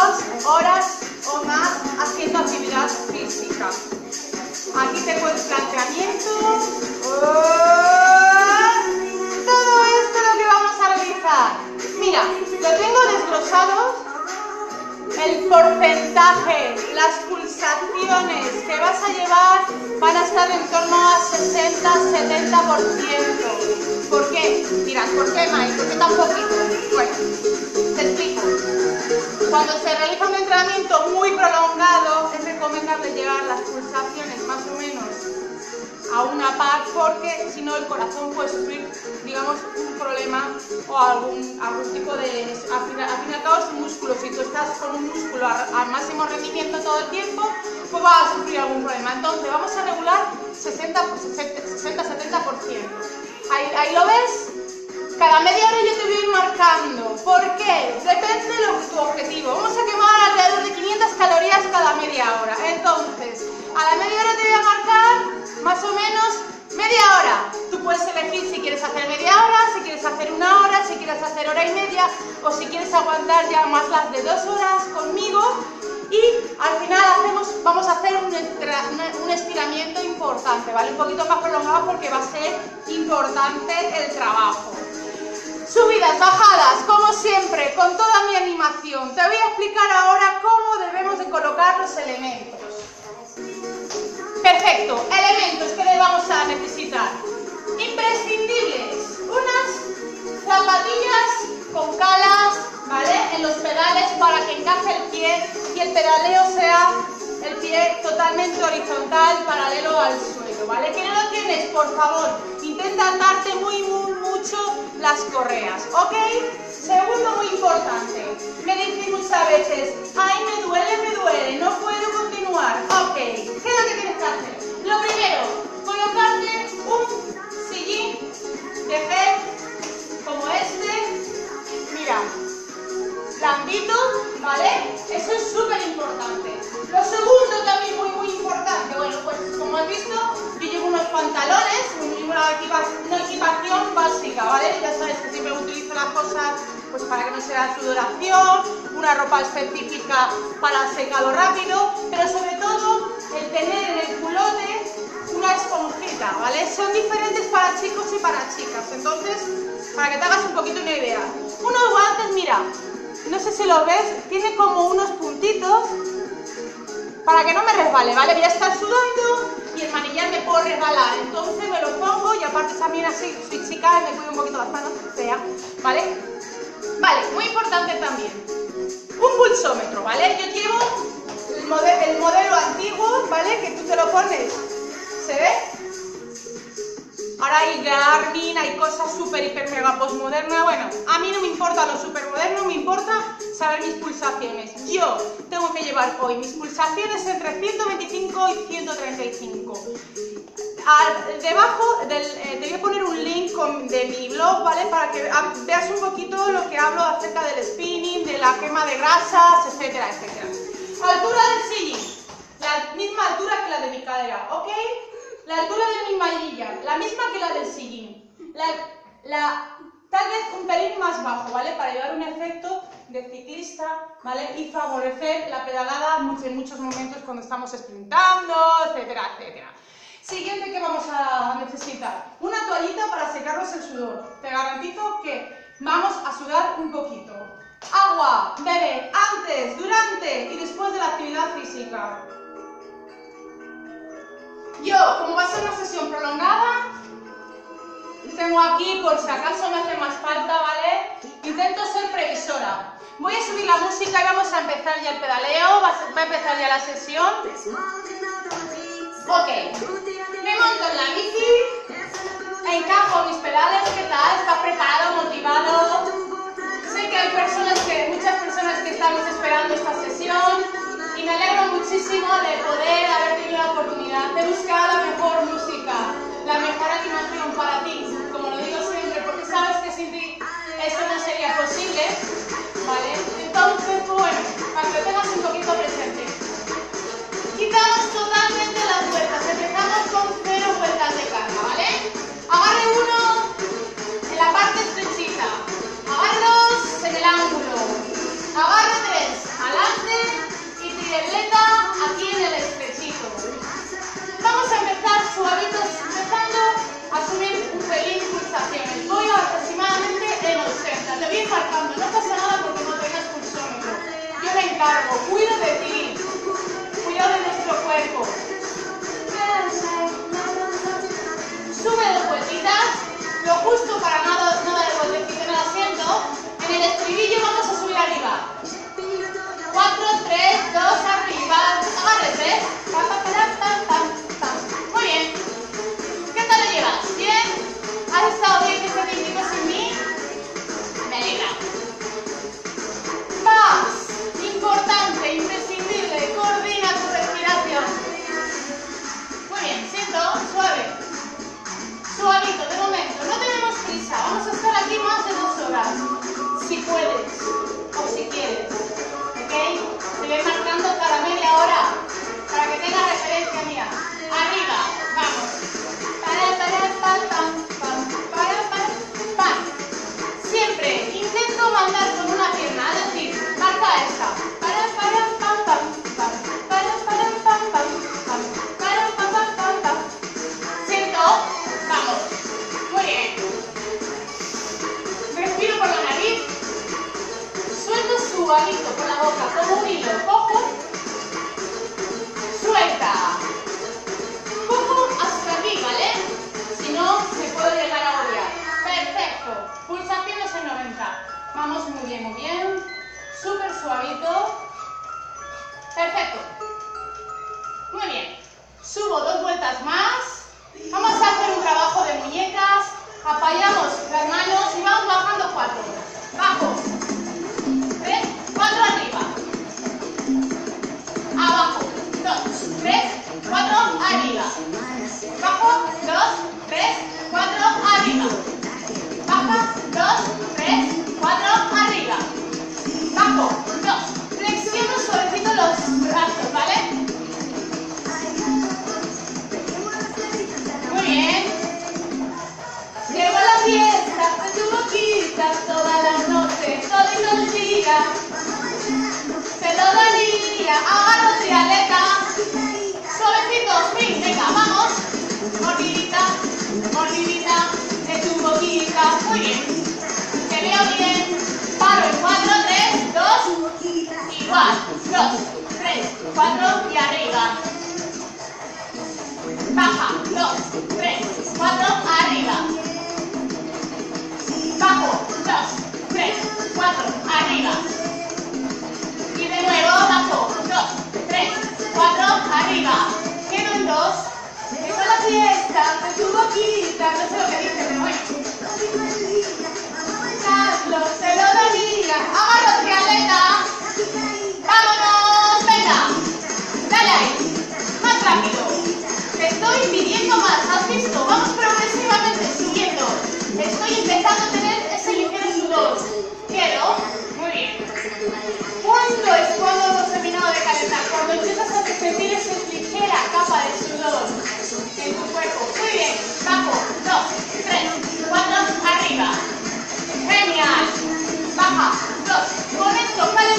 horas o más haciendo actividad física. Aquí tengo el planteamiento. Todo esto es lo que vamos a realizar. Mira, lo tengo desglosado. El porcentaje, las pulsaciones que vas a llevar van a estar en torno a 60-70%. ¿Por qué? Dirás, ¿por qué, Mai? ¿Por qué tan poquito? Bueno, te explico. Cuando se realiza un entrenamiento muy prolongado, es recomendable llevar las pulsaciones más o menos a una par, porque si no el corazón puede sufrir, digamos, un problema o algún tipo de... Al fin y al cabo es un músculo. Si tú estás con un músculo al máximo rendimiento todo el tiempo, pues vas a sufrir algún problema. Entonces vamos a regular 60-70%. Ahí lo ves. Cada media hora yo te voy a ir marcando. ¿Por qué? Depende de tu objetivo. Vamos a quemar alrededor de 500 calorías cada media hora. Entonces, a la media hora te voy a marcar más o menos media hora. Tú puedes elegir si quieres hacer media hora, si quieres hacer una hora, si quieres hacer hora y media, o si quieres aguantar ya más las de 2 horas conmigo. Y al final vamos a hacer un estiramiento importante, ¿vale? Un poquito más prolongado porque va a ser importante el trabajo. Subidas, bajadas, como siempre, con toda mi animación. Te voy a explicar ahora cómo debemos de colocar los elementos. Perfecto, elementos que le vamos a necesitar. Imprescindibles, unas zapatillas con calas, ¿vale? En los pedales para que encaje el pie y el pedaleo sea el pie totalmente horizontal, paralelo al suelo, ¿vale? ¿Que no lo tienes? Por favor, intenta atarte mucho las correas, ¿ok? Segundo, muy importante, me dicen muchas veces, ay, me duele, no puedo continuar. Ok, ¿qué es lo que tienes que hacer? Lo primero, colocarte un sillín de gel como este, mira, blandito, ¿vale? Eso es súper importante. Lo segundo también muy importante, bueno, pues como has visto, yo llevo unos pantalones, una equipación básica, ¿vale? Ya sabes que siempre utilizo las cosas pues para que no sea sudoración, una ropa específica para secado rápido, pero sobre todo el tener en el culote una esponjita, ¿vale? Son diferentes para chicos y para chicas, entonces, para que te hagas un poquito una idea. Unos guantes, mira, no sé si lo ves, tiene como unos puntitos para que no me resbale, ¿vale? Voy a estar sudando y el manillar me puedo resbalar, entonces me lo pongo y aparte también así soy chica y me cuido un poquito las manos, sea, ¿vale? Vale, muy importante también, un pulsómetro, ¿vale? Yo llevo el modelo antiguo, ¿vale? Que tú te lo pones, ¿se ve? Ahora hay Garmin, hay cosas súper, hiper, mega postmodernas. Bueno, a mí no me importa lo súper moderno, me importa saber mis pulsaciones. Yo tengo que llevar hoy mis pulsaciones entre 125 y 135. Debajo te voy a poner un link de mi blog, ¿vale? Para que veas un poquito lo que hablo acerca del spinning, de la quema de grasas, etcétera, etcétera. Altura del sillín, la misma altura que la de mi cadera, ¿ok? La altura de mi manilla, la misma que la del sillín. Tal vez un pelín más bajo, ¿vale? Para llevar un efecto de ciclista, ¿vale? Y favorecer la pedalada en muchos momentos cuando estamos sprintando, etcétera, etcétera. Siguiente que vamos a necesitar, una toallita para secarnos el sudor. Te garantizo que vamos a sudar un poquito. Agua, beber antes, durante y después de la actividad física. Yo, como va a ser una sesión prolongada, tengo aquí, por si acaso me hace más falta, ¿vale? Intento ser previsora. Voy a subir la música y vamos a empezar ya el pedaleo, va a empezar ya la sesión. Ok, me monto en la bici, encajo mis pedales, ¿qué tal? ¿Estás preparado, motivado? Sé que hay muchas personas que estáis esperando esta sesión y me alegro muchísimo de poder haber tenido la oportunidad de buscar la mejor música, la mejor animación para ti, como lo digo siempre, porque sabes que sin ti esto no sería posible, ¿vale? Entonces, bueno, para que lo tengas un poquito presente. Quitamos totalmente las vueltas, empezamos con 0 vueltas de carga, ¿vale? Agarre 1 en la parte estrechita, agarre 2 en el ángulo, agarre 3, adelante, encargo. Cuido de ti. Cuido de nuestro cuerpo. Sube 2 vueltitas. Lo justo para no dar golpecito en el asiento. En el estribillo vamos a subir arriba. 4, 3, 2, arriba. Agárrate. Muy bien. ¿Qué tal lo llevas? ¿Bien? ¿Has estado bien este técnico sin mí? Me alegra. Más importante, imprescindible, coordina tu respiración. Muy bien, siento, suave. Suavito, de momento. No tenemos prisa. Vamos a estar aquí más de 2 horas. Si puedes o si quieres. ¿Ok? Te voy marcando cada media hora para que tengas referencia mía. Arriba, vamos. Siempre intento mandar con una pierna, es decir, marca esta. Siento, vamos. Muy bien. Respiro por la nariz. Suelto suavito por la boca, como un hilo. Cojo. Suelta. Cojo hasta aquí, ¿vale? Si no, me puedo llegar a agobiar. Perfecto. Pulsaciones en 90. Vamos muy bien, muy bien. Súper suavito. Perfecto. Muy bien. Subo 2 vueltas más. Vamos a hacer un trabajo de muñecas. Apoyamos las manos y vamos bajando 4. Bajo. 3, 4 arriba. Abajo. 2, 3, 4 arriba. Bajo. 2, 3, 4 arriba. Baja. 2, 3, 4 arriba. Bajo. 2. Flexiono suavecito los brazos, ¿vale? Muy bien. Llevo la fiesta de tu boquita toda la noche, todo el día. Te lo daría, agarro trialeta. Suavecitos, fin, venga, vamos. Mordidita, mordidita de tu boquita. Muy bien. Te veo bien. Paro en 4, 3, 2. Igual. 2, 3, 4 y arriba. Baja. 2, 3, 4, arriba. Bajo. 2, 3, 4, arriba. Y de nuevo, bajo. 2, 3, 4, arriba. Quedo en 2. Llevo la fiesta de tu boquita. No sé lo que dice, pero bueno. Carlos, te lo daría. Agarro trialeta. ¡Vámonos! ¡Venga! ¡Dale ahí! ¡Más rápido! Te estoy pidiendo más, ¿has visto? Vamos progresivamente subiendo. Estoy empezando a tener ese ligero sudor. Quiero. Muy bien. ¿Cuándo es cuando hemos terminado de calentar? Cuando empiezas a sentir esa ligera capa de sudor en tu cuerpo. Muy bien. Bajo. 2, 3, 4, arriba. Genial. Baja. 2. Con esto, calentamos.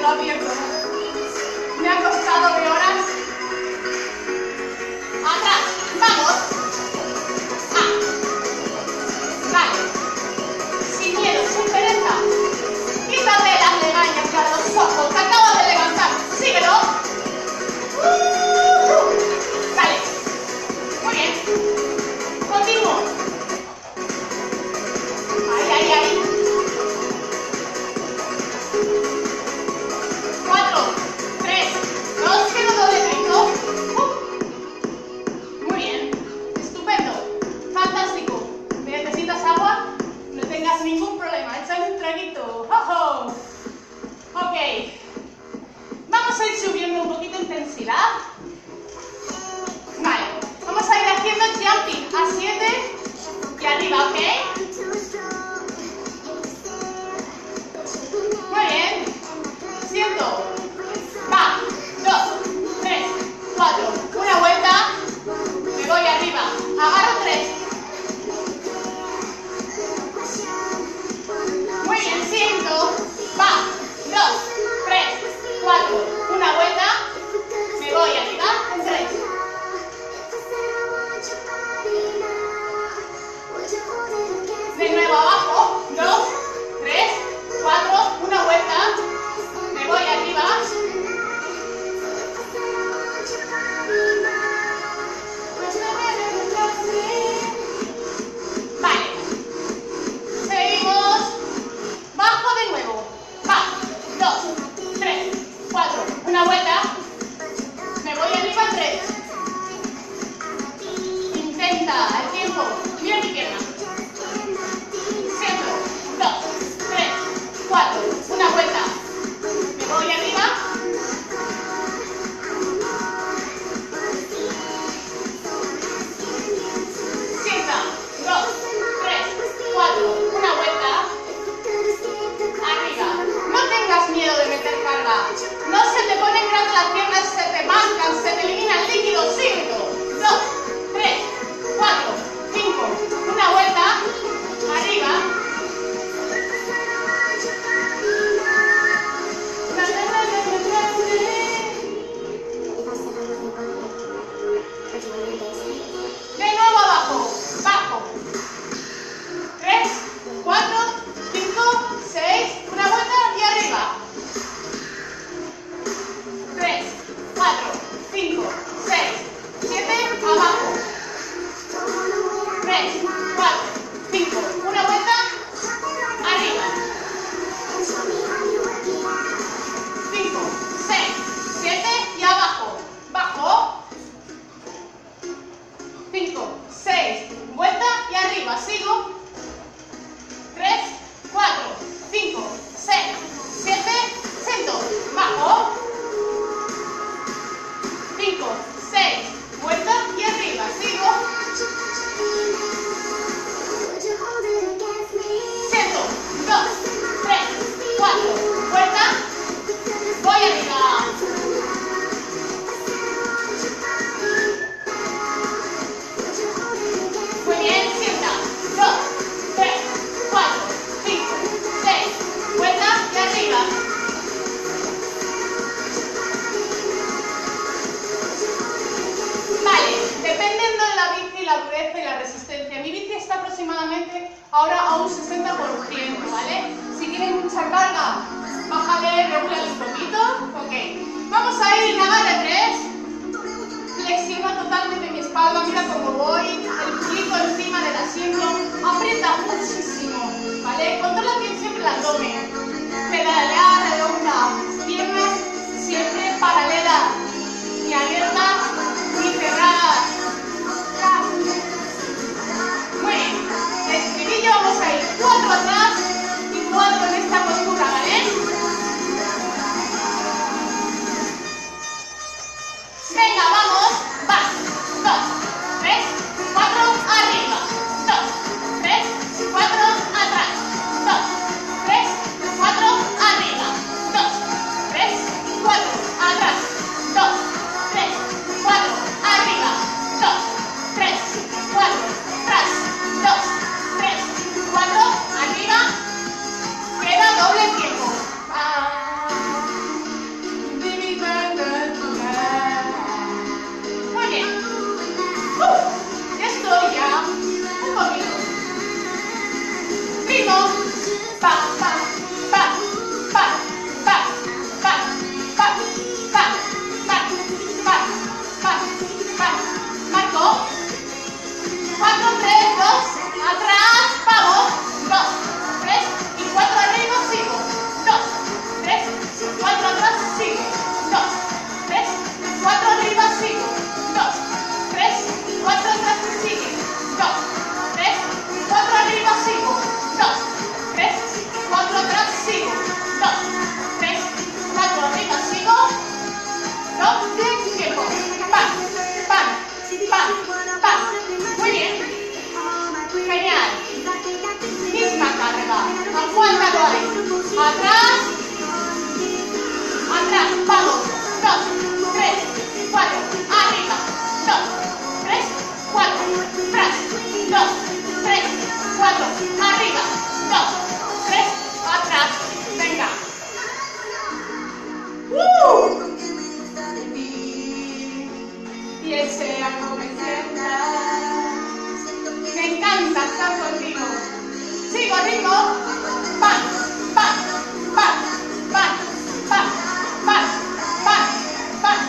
lo abierto. Me ha costado de horas. Atrás, vamos. Vale. Sin miedo, sin pereza. Quítate las legañas para los ojos que acabas de levantar. Síguelo. Vale. Muy bien. Continúo. Ahí, ahí, ahí. 4, 3, 2, que no doble ritmo. Muy bien. Estupendo. Fantástico. ¿Necesitas agua? No tengas ningún problema. Échale un traguito. ¡Ojo! Ok. Vamos a ir subiendo un poquito de intensidad. Vale. Vamos a ir haciendo jumping a 7 y arriba, ¿ok? Muy bien. Siento. Va. 2, 3, 4. Una vuelta. Me voy arriba. Agarro 3. Muy bien. Siento. Va. 2, 3, 4. Una vuelta. Me voy arriba en 3. De nuevo abajo. 2, 3, 4. Una vuelta. Me voy arriba. Vale. Seguimos. Bajo de nuevo. Va. 2, 3, 4. Una vuelta. Me voy arriba en 3. Intenta el tiempo. Mira mi pierna. Siento. 2, 3, 4. Una vuelta. Me voy arriba. Sienta. 2, 3, 4. Una vuelta. Arriba. No tengas miedo de meter carga. No se te ponen grandes las piernas, se te marcan, se te elimina el líquido. Síguelo. 2, 3, 4, 5. Una vuelta. Arriba. De nuevo abajo. Bajo. 3, 4, 5, 6. Una vuelta y arriba. 3, 4, 5, 6, 7. Abajo. 3, 4, 5. Una vuelta. Arriba. 5, 6, 7 y abajo. Bajo. 5, 6. Vuelta y arriba. Sigo. 3, 4, 5, 6, 7. Siento. Bajo. 5, 6. Vuelta y arriba. Sigo. Siento. 2, 3, 4. Vuelta. Voy arriba. Muy bien. Sienta. 2, 3, 4, 5, 6. Vuelta y arriba. Vale. Dependiendo de la bici, la dureza y la resistencia. Mi bici está aproximadamente ahora a un 60%, ¿vale? Si tienen mucha carga, bájale, regula un poquito. Ok. Vamos a ir en agarre 3. Flexiono totalmente mi espalda. Mira cómo voy. El culito encima del asiento. Aprieta muchísimo, ¿vale? Controla bien siempre el abdomen. Pedalear, redonda. Piernas siempre paralelas. Ni abiertas ni cerradas. Muy bien. Estribillo, vamos a ir 4 atrás y 4 en esta postura, ¿vale? Venga, vamos. Va. 2, 3, 4. 4, 3, 2, atrás, vamos, 2, 3 y 4 arriba, sigo, 2, 3, 4 atrás, sigue, 2, 3, 4 arriba, sigo, 2, 3, 4 atrás, sigue, 2, 3, 4 arriba, sigo, 2, 3, 4 atrás, sigo, 2, 3, 4 arriba, sigo, 2, tiempo, pan, pan, pan, pan, muy bien, genial, misma carga, aguántalo ahí, atrás, atrás, vamos, 2, 3, 4, arriba, 2, 3, 4, atrás, 2, 3, 4, arriba, 2, 3, atrás, venga. Y ese algo me encanta. Me encanta estar contigo. Sigo ritmo. Pan, pan, pan, pan, pan, pan, pan, pan.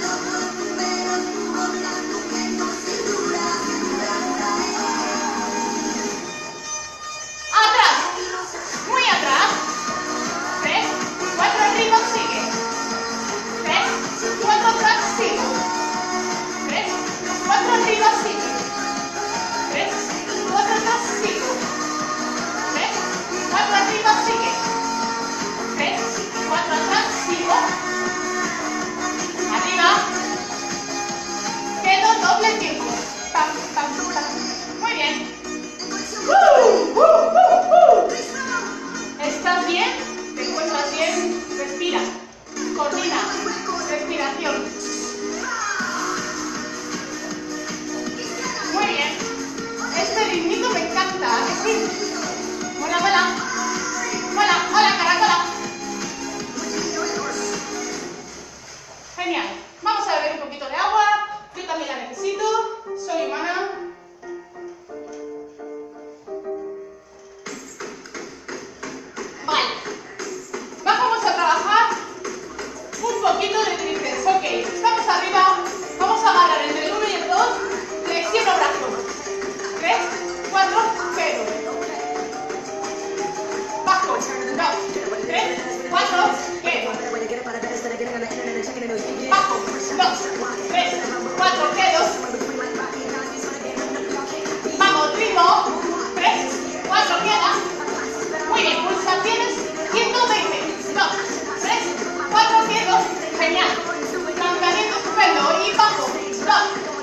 Atrás, muy atrás. 3, 4 arriba, sigue. 3, 4 atrás, sigo. 3, 4 arriba, sigue. 3, 4 atrás, sigo. 3, 4 arriba, sigue. 3, 4 atrás, sigo. Arriba. Quedo doble tiempo. Pam, pam, pam. Muy bien. ¿Estás bien? ¿Te encuentras bien? Respira. Coordina. Respiración. Muy bien. Este ritmito me encanta, ¿a que sí? Mola, mola. Mola, hola, caracola. Genial. Vamos a beber un poquito de agua. Yo también la necesito. Soy humana. Vale. Vamos a trabajar un poquito de tríceps. Ok. Estamos arriba. Vamos a agarrar entre el 1 y el 2. Flexiono brazos. 3, 4, 0. Bajo. 2, 3, 4, 0. Bajo. 2, 3, 4, 0. Vamos, ritmo. 3, 4, queda. Muy bien, pulsaciones. 120. 2, 3, 4, 0. Genial. Planteamiento estupendo. Y bajo. 2,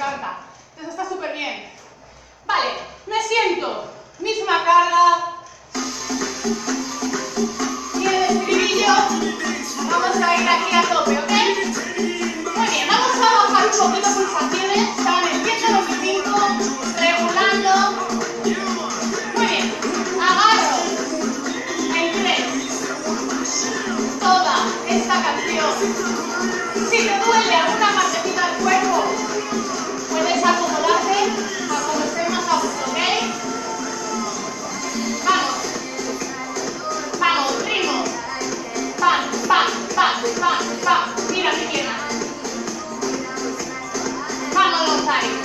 encanta. Entonces está súper bien. Vale, me siento, misma carga. Y el estribillo, vamos a ir aquí a tope, ¿ok? Muy bien, vamos a bajar un poquito pulsaciones, estaban en 125, regulando. Muy bien, agarro en 3 toda esta canción. Si te duele alguna partecita del cuerpo, puedes acomodarte a como estés más a gusto, ¿ok? Vamos. Vamos, ritmo. Pam, pam, pam, pam, pam. Mira mi pierna. Vámonos ahí.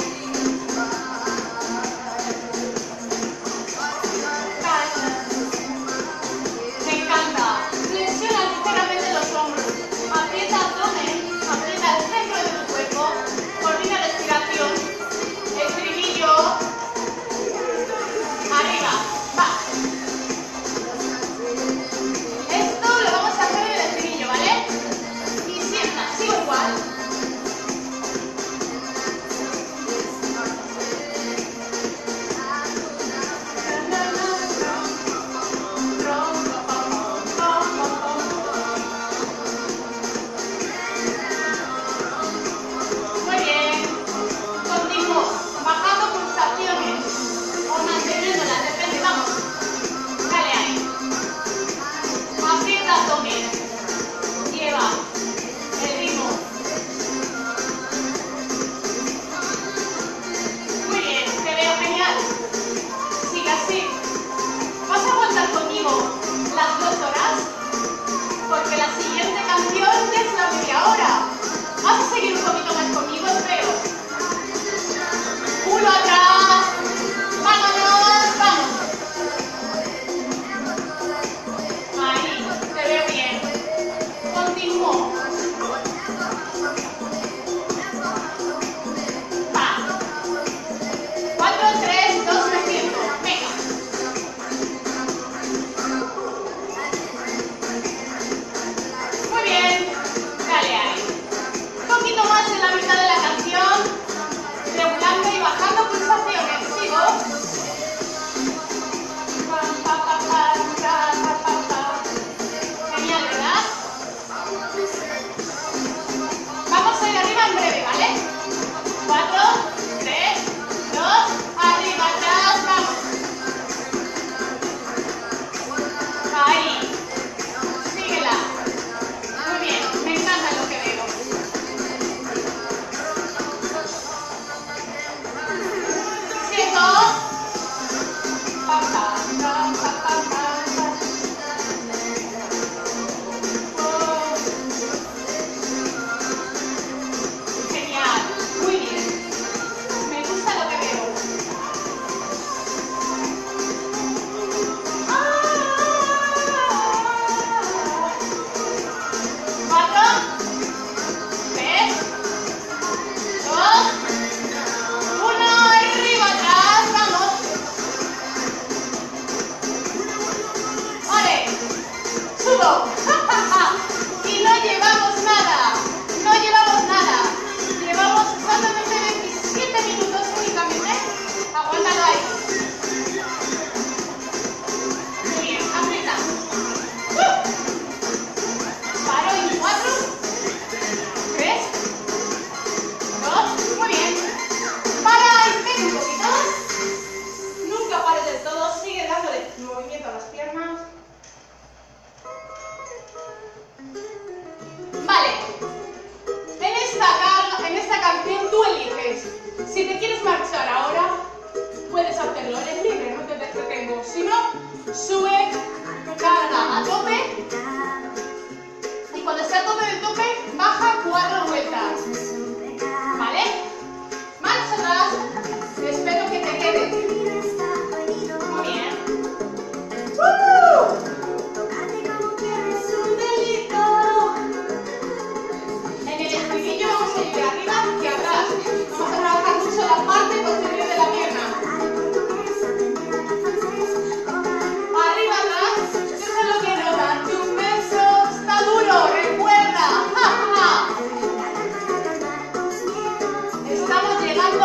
Me encanta. Flexiona ligeramente los hombros. Aprieta abdomen, aprieta el centro de tu cuerpo. Coordina respiración. Estribillo. Arriba. Va. Esto lo vamos a hacer en el estribillo, ¿vale? Y sienta, sigo igual.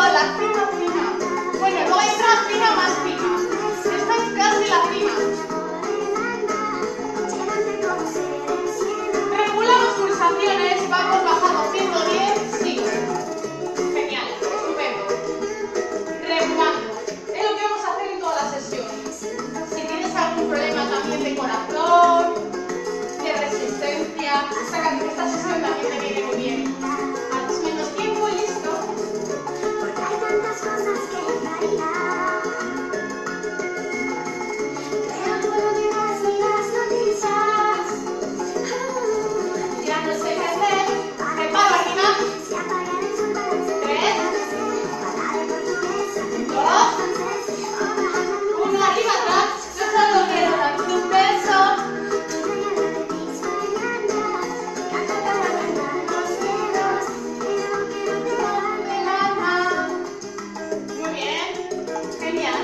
luego en la cima fina. Bueno, luego hay otra fina más fina. Esta es casi la fina. Regulamos pulsaciones, vamos bajando 110, sí. Genial, estupendo. Regulando. Es lo que vamos a hacer en todas las sesiones. Si tienes algún problema también de corazón, de resistencia, sácate, esta sesión también te viene muy bien. Haces menos tiempo y listo. Porque hay tantas cosas que variar. Pero tú no miras ni las noticias. Ya no sé qué hacer. Me paro arriba. Si apagan el sol para encender 3, hablar en portugués, aprender 2, francés, o bajar la 1, arriba atrás. Yo solo quiero darte un beso. Muy bien, genial.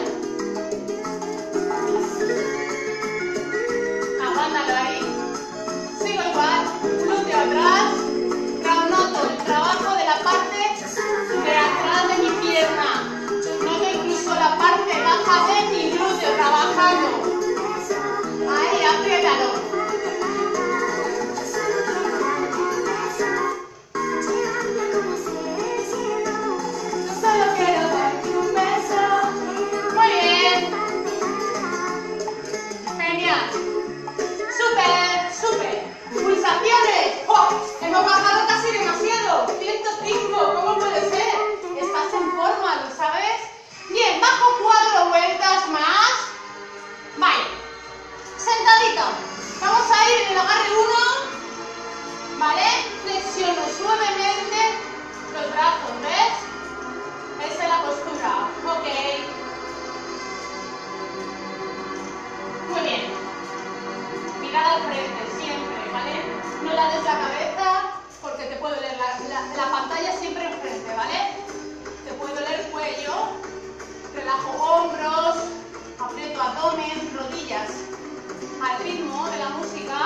Aguántalo ahí. Sigo igual, glúteo atrás. Noto el trabajo de la parte de atrás de mi pierna. Noto incluso la parte baja de mi glúteo trabajando. Ahí, apriétalo. Solo quiero darte un beso. Muy bien. Genial. Súper, súper. Pulsaciones. ¡Oh! Hemos bajado casi demasiado. 105. ¿Cómo puede ser? Estás en forma, ¿lo sabes? Bien, bajo 4 vueltas más. Vale. Sentadito. Vamos a ir en el agarre 1. ¿Vale? Flexiono suavemente los brazos, ¿ves? Esa es la postura. Ok. Muy bien. Mirada al frente, siempre, ¿vale? No la des la cabeza porque te puede doler la pantalla siempre enfrente, ¿vale? Te puede doler el cuello. Relajo hombros, aprieto abdomen, rodillas. Al ritmo de la música.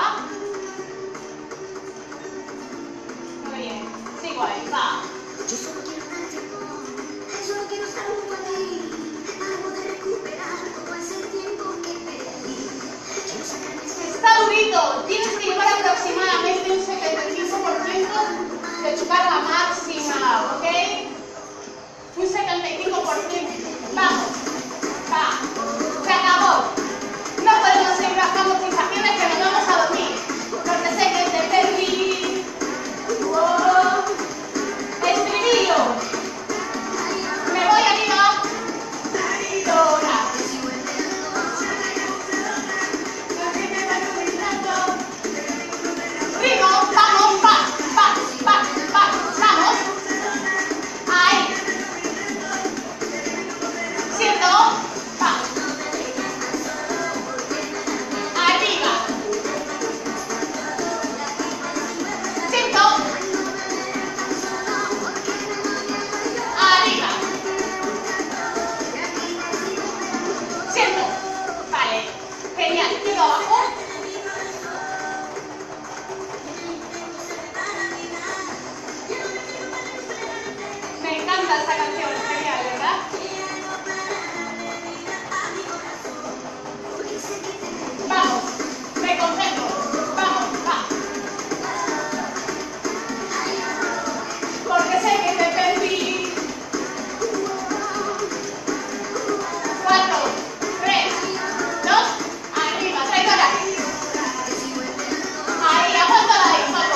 Muy bien. Sigo ahí, va. Yo solo quiero dar tiempo, solo quiero estar junto a ti, para poder recuperar todo ese tiempo que perdí. Quiero sacar mis Está durito. Tienes que llevar aproximadamente un 75% de tu carga máxima, ¿ok? Un 75%. Vamos. Va. Se acabó. No podemos seguir bajando pulsaciones que nos vamos a dormir. Porque sé que te perdí. Wow. Estribillo. Me voy arriba. Ahora. Ritmo, vamos, va, va, va, va, vamos. Ahí. Siento, va. Arriba. Siento. Arriba. Siento. Vale. Genial. Llego abajo. Me encanta esta canción, genial, ¿verdad? Vamos, me concentro. Vamos, va. Porque sé que te perdí. 4, 3, 2, arriba, traidora. Ahí, aguántala ahí, Paco.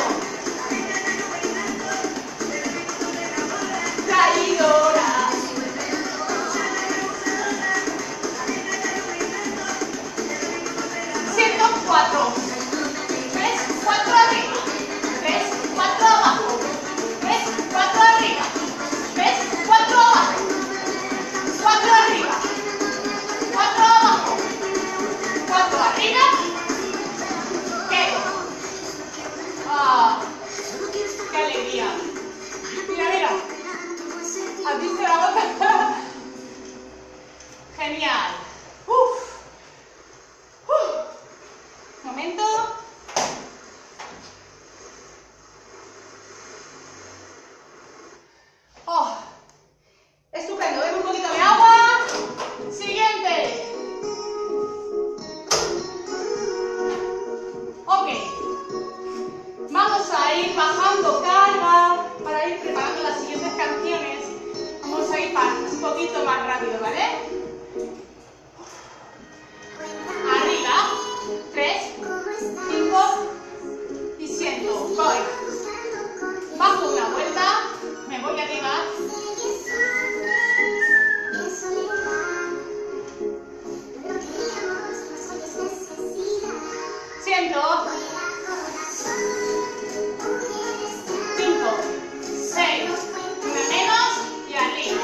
Traidora. 104. 3, 4 arriba. 3, 4 abajo. 3, 4 arriba. 3, 4 abajo. 4 arriba. 4 abajo. 4 arriba. Quedo. Ah, qué alegría. Mira, mira. ¿Has visto la gota? Genial. Uf. Momento. Oh, poquito más rápido, ¿vale? Arriba, 3, 5 y siento. Voy. Bajo una vuelta, me voy arriba. Siento. 5, 6, una menos y arriba.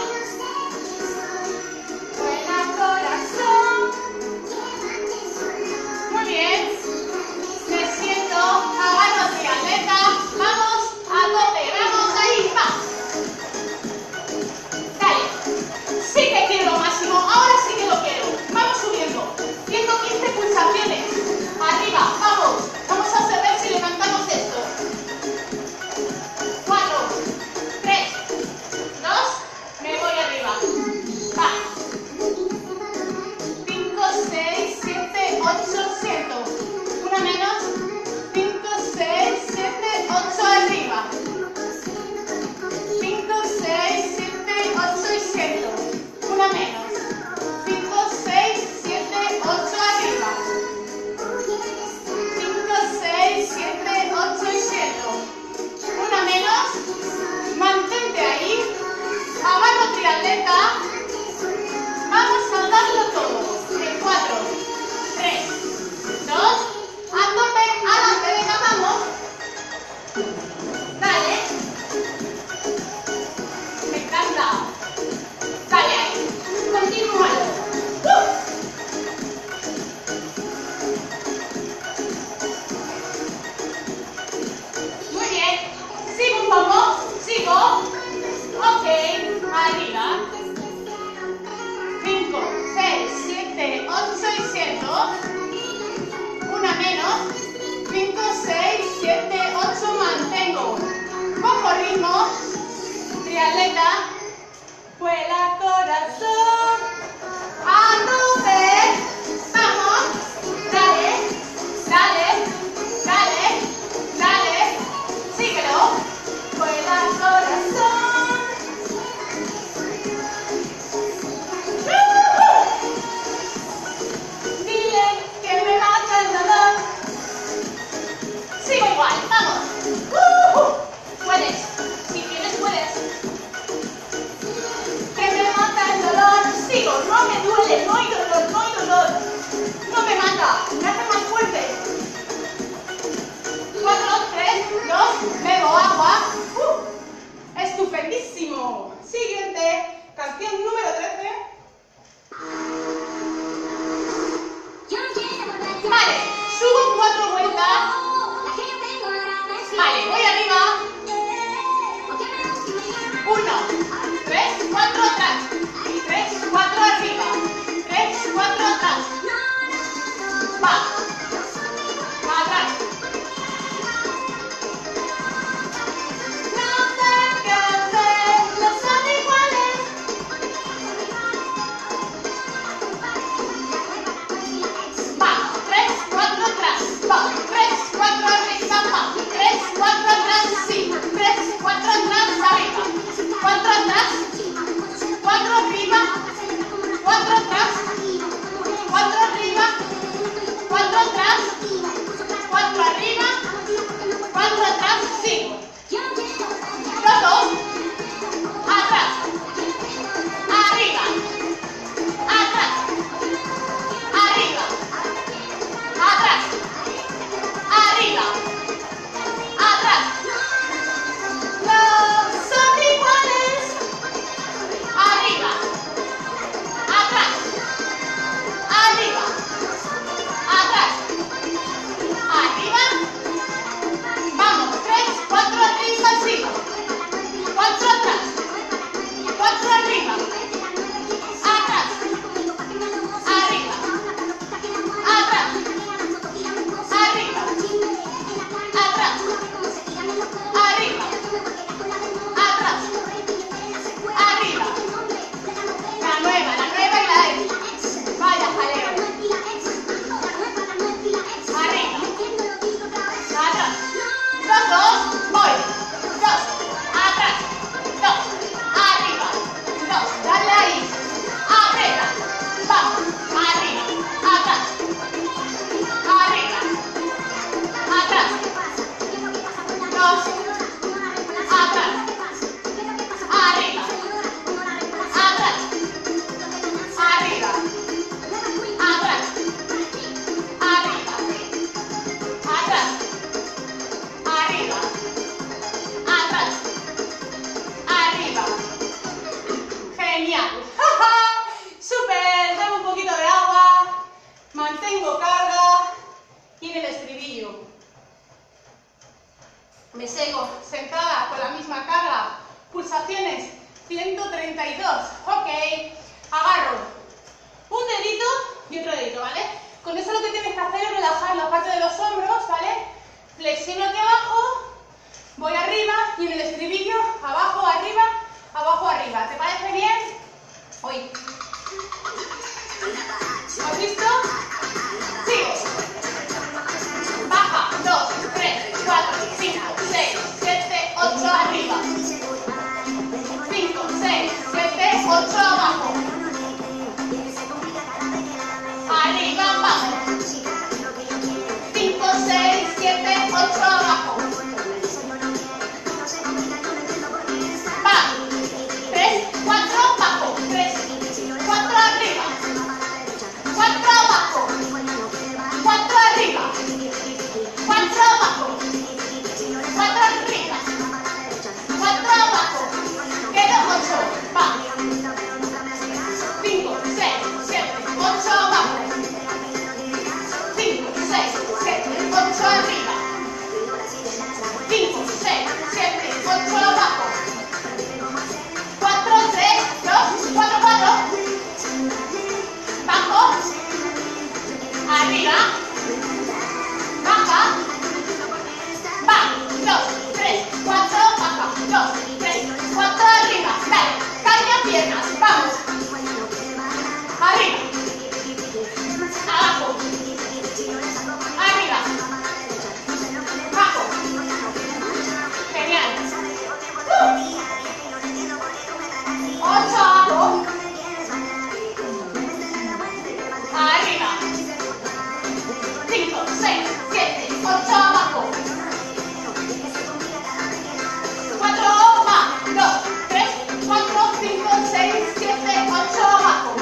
Vuela corazón. Muy bien. Me siento, agarro triatleta. Vamos a tope, vamos ahí, va. Dale. Sí que quiero lo máximo, ahora sí que lo quiero. Vamos subiendo. 115 pulsaciones. Arriba, vamos. Vamos a ver si levantamos esto. 4, 3, 2, me voy arriba. Va. 5, 6, 7, 8, siento. Una menos. 5, 6, 7, 8 arriba. 5, 6, 7, 8 y siento. Una menos. 5, 6, 7, 8 arriba. 5, 6, 7, 8 y siento. Una menos. Mantente ahí. Abajo triatleta. Vamos a darlo todo. En 4, 3, 2, a tope, adelante, venga, vamos. Dale. Me encanta. Dale ahí. Continúalo. Muy bien. Sigo un poco. Sigo. Ok. Arriba. 5, 6, 7, 8 y siento. Una menos. 5, 6, 7, 8, mantengo. Cojo ritmo. Triatleta. Vuela corazón. A tope. Vamos. Dale. Dale. Dale. Dale. Síguelo. Vuela corazón. Dile que me mata el dolor. Sigo igual, vamos. Puedes, si quieres puedes. tengo carga y en el estribillo me sigo sentada con la misma carga, pulsaciones 132, ok, agarro un dedito y otro dedito, ¿vale? Con eso lo que tienes que hacer es relajar la parte de los hombros, ¿vale? Flexiono hacia abajo, voy arriba y en el estribillo, abajo, arriba, abajo, arriba. ¿Te parece bien? Uy. ¿Has visto? Sigo. Baja, 2, 3, 4, 5, 6, 7, 8, arriba. 5, 6, 7, 8, abajo. Arriba, abajo. 5, 6, 7, 8, abajo. Va. 3, 4, abajo. 3, 4, arriba. 4 abajo. 4 arriba. 4 abajo. 4 arriba. 4 abajo. Quedo 8. Va. 5, 6, 7, 8 abajo. 5, 6, 7, 8 arriba. 5, 6, 7, 8 abajo. 4, 3, 2, 4, 4. Bajo. Arriba. Baja. Va. 2, 3, 4, baja. 2, 3, 4, arriba. Dale. Cambia piernas. Vamos. Arriba. Abajo. Arriba. Bajo. Genial. 8 abajo. Arriba. 5, 6, 7, 8 abajo. 4 va. 2, 3, 4, 5, 6, 7, 8 abajo.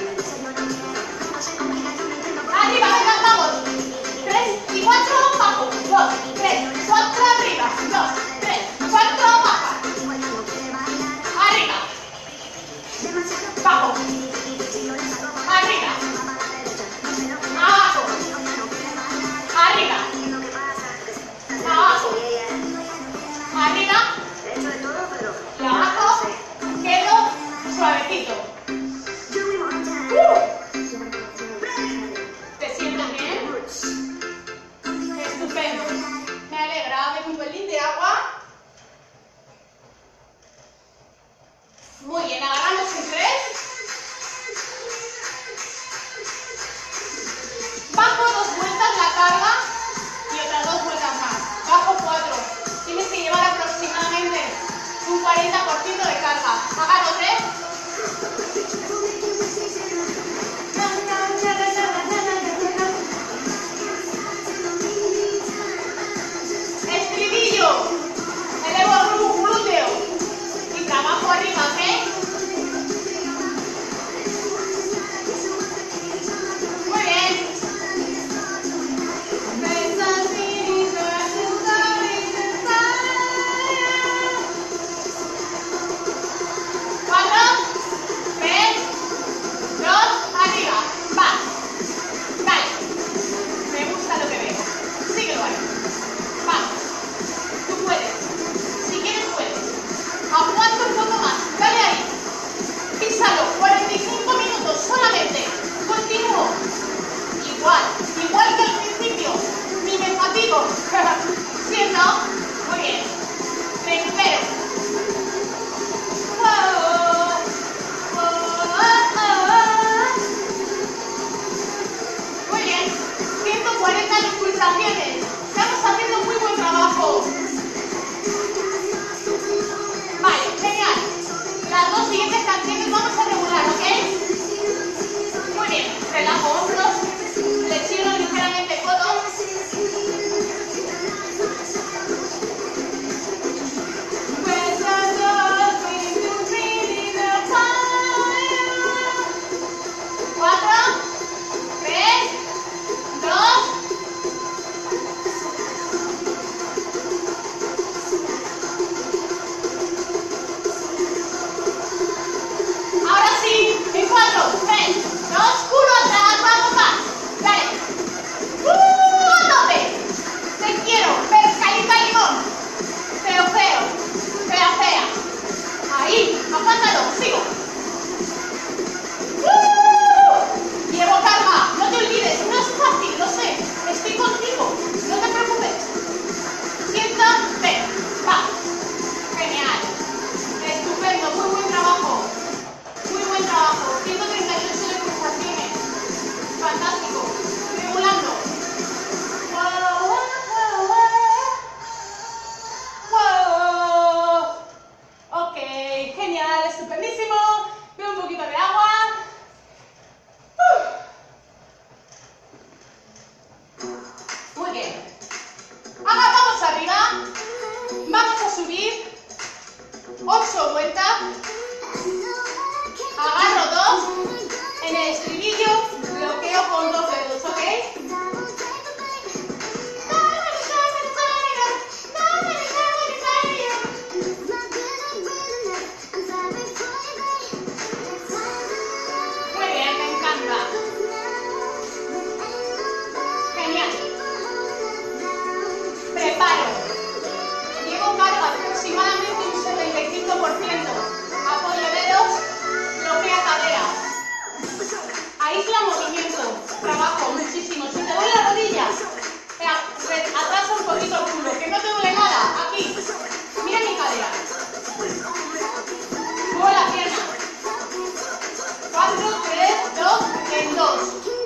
Arriba, venga, vamos. 3 y 4 abajo. 2, 3, 4 arriba. 2, 3, 4 baja. Arriba. Bajo. Arriba. Abajo. Arriba. Abajo. Arriba. Y abajo. Quedo suavecito. ¿Te sientes bien? Estupendo. Me alegra. Dame un pelín de agua. Muy bien. Agarramos en 3. Bajo 2 vueltas la carga y otras 2 vueltas más. Bajo 4. Tienes que llevar aproximadamente un 40% de carga. Agarro 3. Estribillo. Elevo el glúteo. Y trabajo arriba, ¿ok? Muy bien. 4, 3, 2, arriba. Va. Dale. Me gusta lo que veo. Síguelo ahí. Vamos. Tú puedes. Si quieres, puedes. Aguanta un poco más. Dale ahí. Písalo. 45 minutos solamente. Continúo. Igual que al principio. Ni me fatigo. ¿Sí o no? Muy bien. Recupero. Muy bien. 140 pulsaciones. Estamos haciendo muy buen trabajo. Vale, genial. Las 2 siguientes canciones vamos a regular, ¿ok? Muy bien. Relajo hombros. Flexión. recicla movimiento. Trabajo muchísimo. Si te duele la rodilla, atrasa un poquito el culo. Que no te duele nada. Aquí. Mira mi cadera. Muevo la pierna. 4, 3, 2, en 2.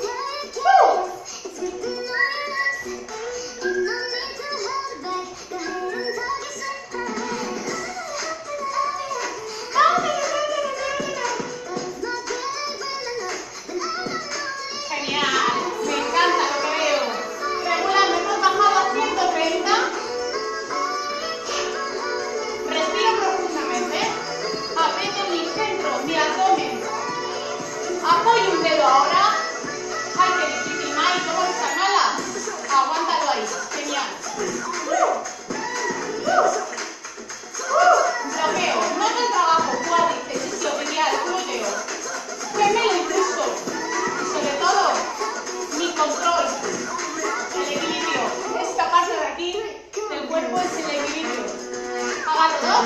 Apoyo un dedo ahora. Ay, qué difícil, Mai, ¿cómo no está mala? Aguántalo ahí, genial. Bloqueo, noto el trabajo, cuádriceps, isquiotibial, glúteo, gemelo incluso. Y sobre todo, mi control, el equilibrio. Esta parte de aquí del cuerpo es el equilibrio. Agarro 2.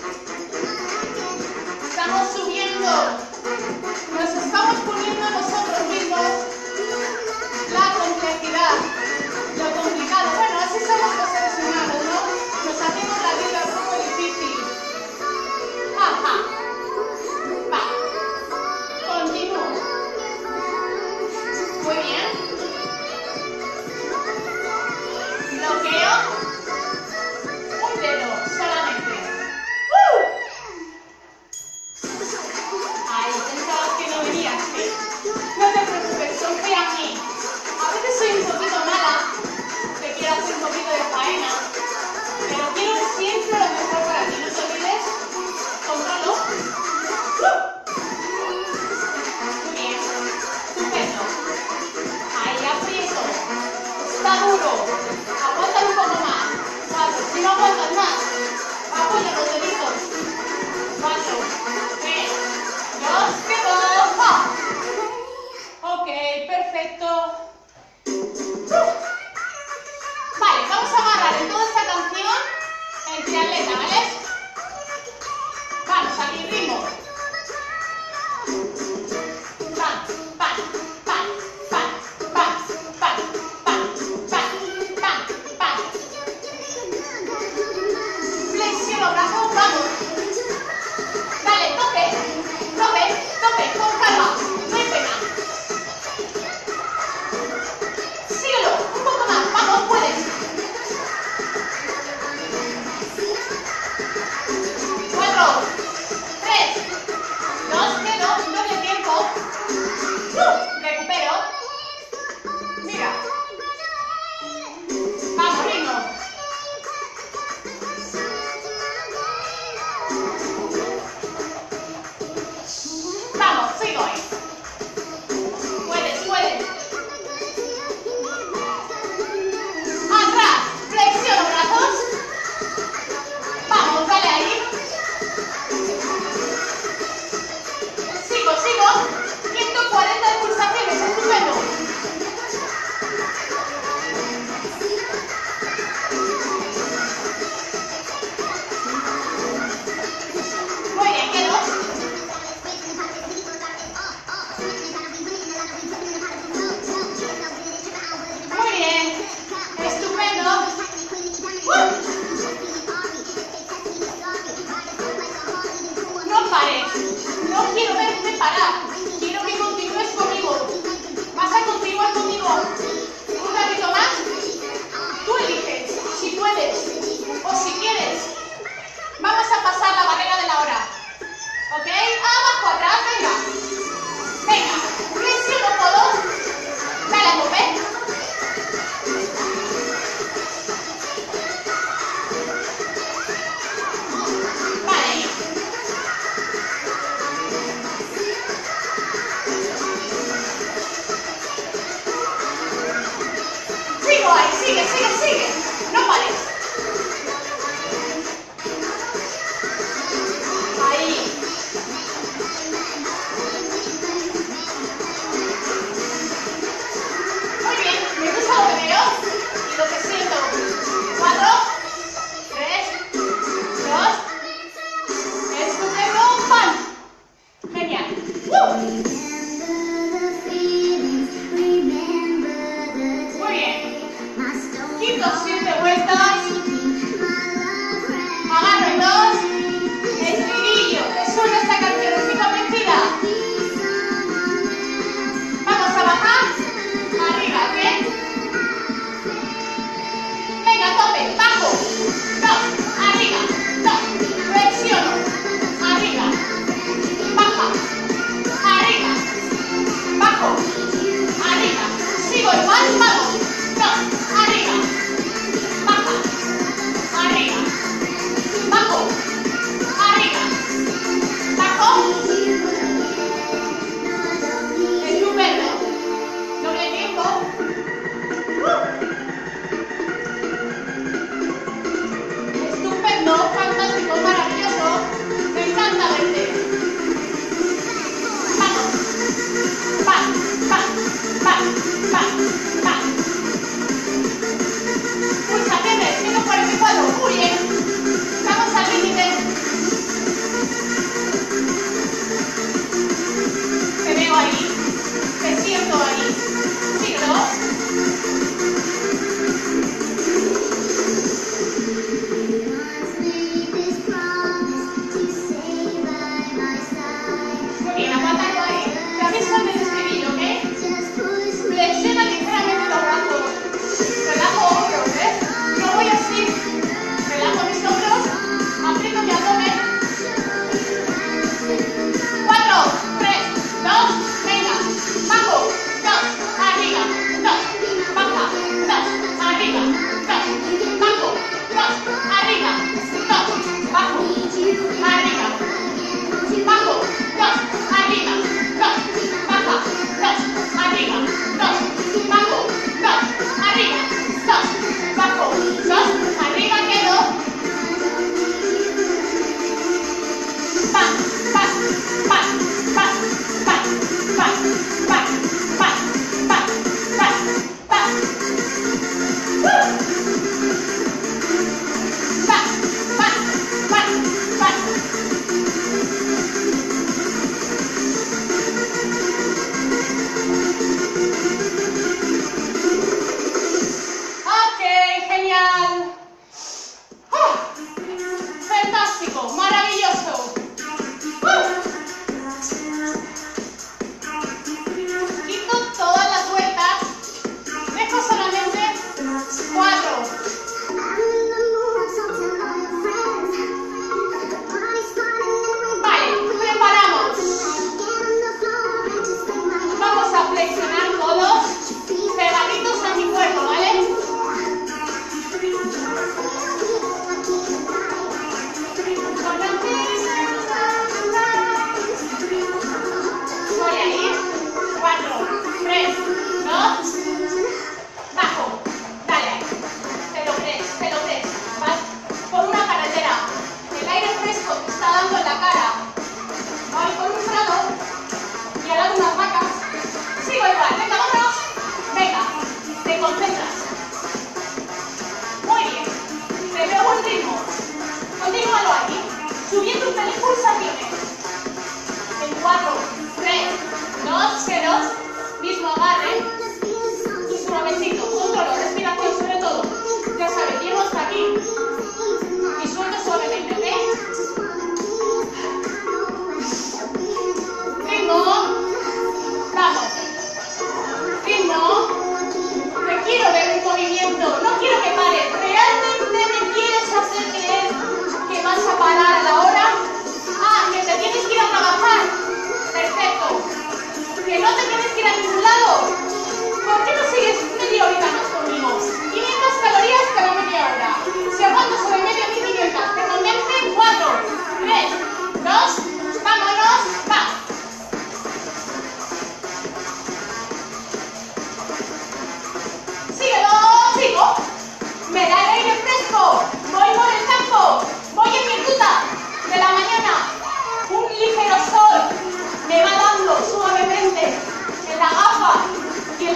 Estamos subiendo. Nos estamos poniendo nosotros mismos la complejidad, lo complicado. Bueno, así somos los seres humanos, ¿no? Nos hacemos la vida un poco difícil. Ajá. Va. Continúo. Muy bien. Bloqueo. Un dedo solamente. Ay, pensabas que no venías, ¿sí? No te preocupes, confía en mí. A veces soy un poquito mala, te quiero hacer un poquito de faena, pero quiero siempre lo mejor para ti. No te olvides, controlo. Muy bien, estupendo. Ahí aprieto. Está duro. Aguántalo un poco más. 4, si no aguantas más, apoya los deditos. 4, 3, 2, quedó. ¡Ah! Ok, perfecto. Vale, vamos a agarrar en toda esta canción el triatleta, ¿vale? Vamos, aquí ritmo. Pam, pam, pam, pam, pam, pam, pam, pam, pam, pam. Flexiono brazos, vamos. Dale, tope, tope, tope, con calma, no hay pena. Síguelo, un poco más, vamos, puedes. 4, 3, 2, quedo, doble tiempo. Recupero. Mira. Vamos, ritmo. Vamos, sigo ahí. Puedes, puedes. Atrás, flexiono brazos. Vamos, dale ahí. Sigo, sigo. 140 de pulsaciones, estupendo. Muy bien, quedo. Muy bien, estupendo. No pares, no quiero verte parar, quiero que continúes conmigo. Vas a continuar conmigo un ratito más. Tú eliges si puedes o si quieres. Vamos a pasar la barrera de la hora. ¿Ok? Abajo, atrás, venga. Venga, flexiono todo. Dale a tope. Vale. Sigo ahí, sigue, sigue, sigue. No pares. Ahí. Muy bien, me gusta lo que veo y lo que siento. 4, 3, 2, estupendo, pan. Genial.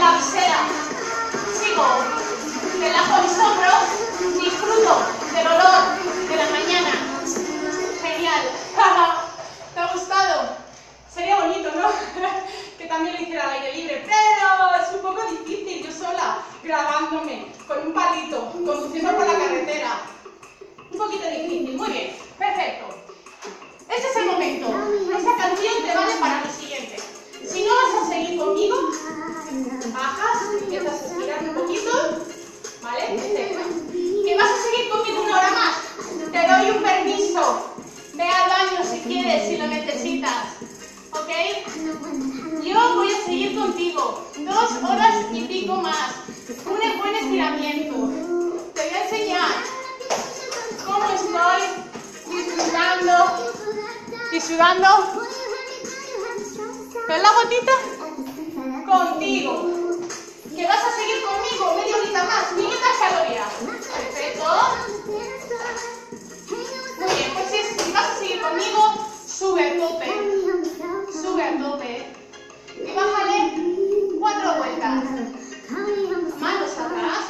cabecera. Sigo. Relajo mis hombros. Disfruto del olor de la mañana. Genial. ¿Te ha gustado? Sería bonito, ¿no? Que también lo hiciera al aire libre, pero es un poco difícil yo sola, grabándome con un palito, conduciendo por la carretera. Un poquito difícil. Muy bien, perfecto. Este es el momento. Esta canción te vale para lo siguiente. Si no vas a seguir conmigo, bajas, empiezas a estirar un poquito, ¿vale? Que vas a seguir conmigo una hora más. Te doy un permiso. Ve al baño si quieres, si lo necesitas. ¿Ok? Yo voy a seguir contigo 2 horas y pico más. Un buen estiramiento. Te voy a enseñar cómo estoy disfrutando y sudando. ¿Ves la gotita? Contigo. Que vas a seguir conmigo media horita más, 500 calorías. Perfecto. Muy bien, pues si vas a seguir conmigo, sube a tope. Sube a tope. Y bájale 4 vueltas. Manos atrás.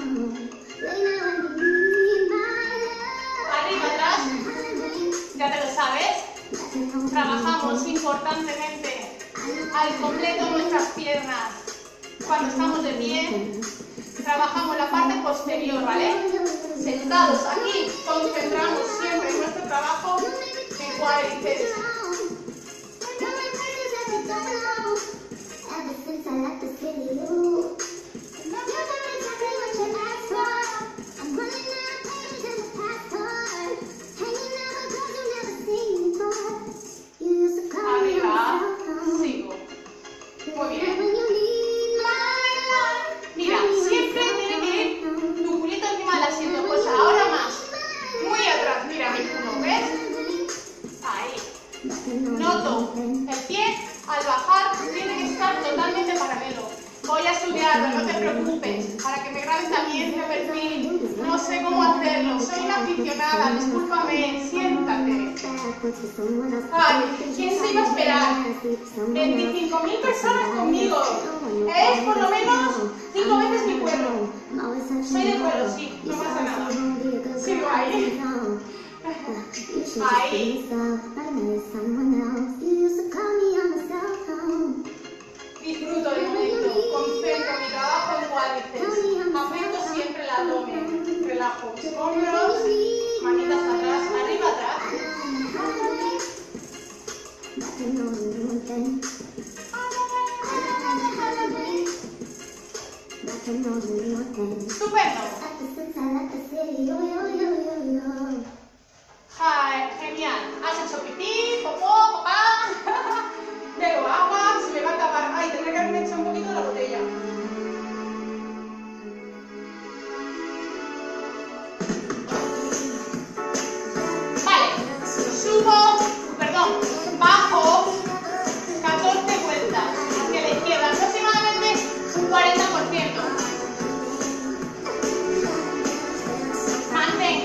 Arriba, atrás. Ya te lo sabes. Trabajamos importantemente al completo nuestras piernas. Cuando estamos de pie, trabajamos la parte posterior, ¿vale? Sentados aquí, concentramos siempre nuestro trabajo en cuádriceps. Arriba, sigo. Muy bien. Mira, siempre tiene que ir tu culito encima del asiento. Pues ahora más. Muy atrás, mira mi culo, ¿ves? Ahí. Noto el pie al bajar tiene que estar totalmente paralelo. Voy a estudiarlo, no te preocupes. Para que me grabes también de perfil. No sé cómo hacerlo. Soy una aficionada, discúlpame. Siéntate. Ay, ¿quién se iba a esperar? 25.000 personas conmigo. Es por lo menos 5 veces mi pueblo. Soy de pueblo, sí, no pasa nada. Sigo ahí. Ahí. Disfruto del momento. Concentro mi trabajo en cuádriceps. Aprieto siempre el abdomen. Relajo mis hombros. Manitas atrás, arriba, atrás. Estupendo. Ay, genial. Has hecho pipí, popó, papá. Bebo agua, se me va a acabar. Ay, tendré que haberme hecho un poquito de la botella. Vale, subo, perdón, bajo 14 vueltas hacia la izquierda, aproximadamente un 40%. Mantén.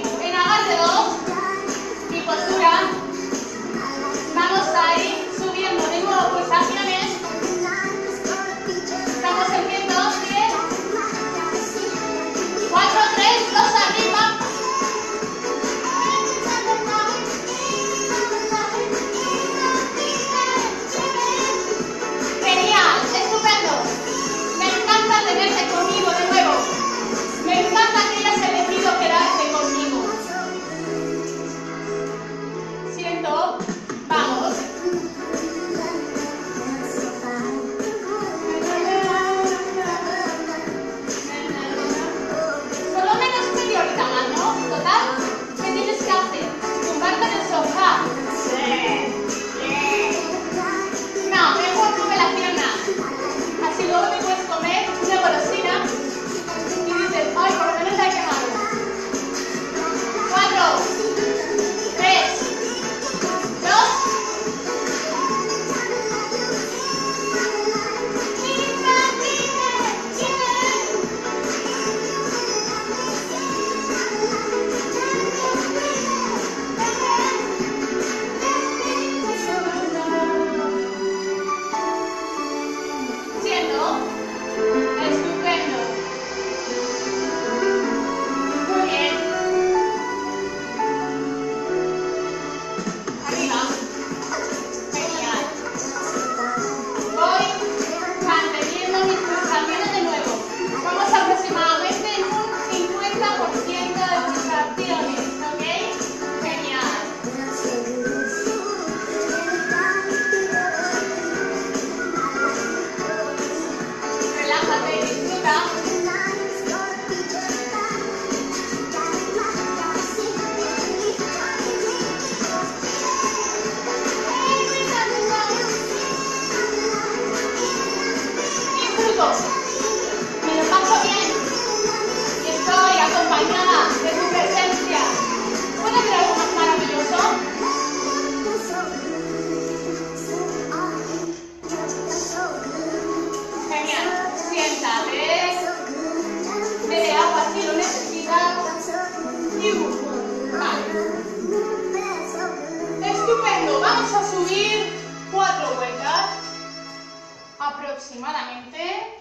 aproximadamente.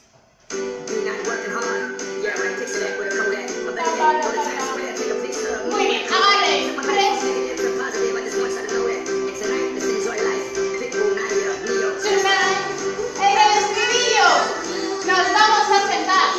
Muy bien, agarren 3. En el estribillo nos vamos a sentar.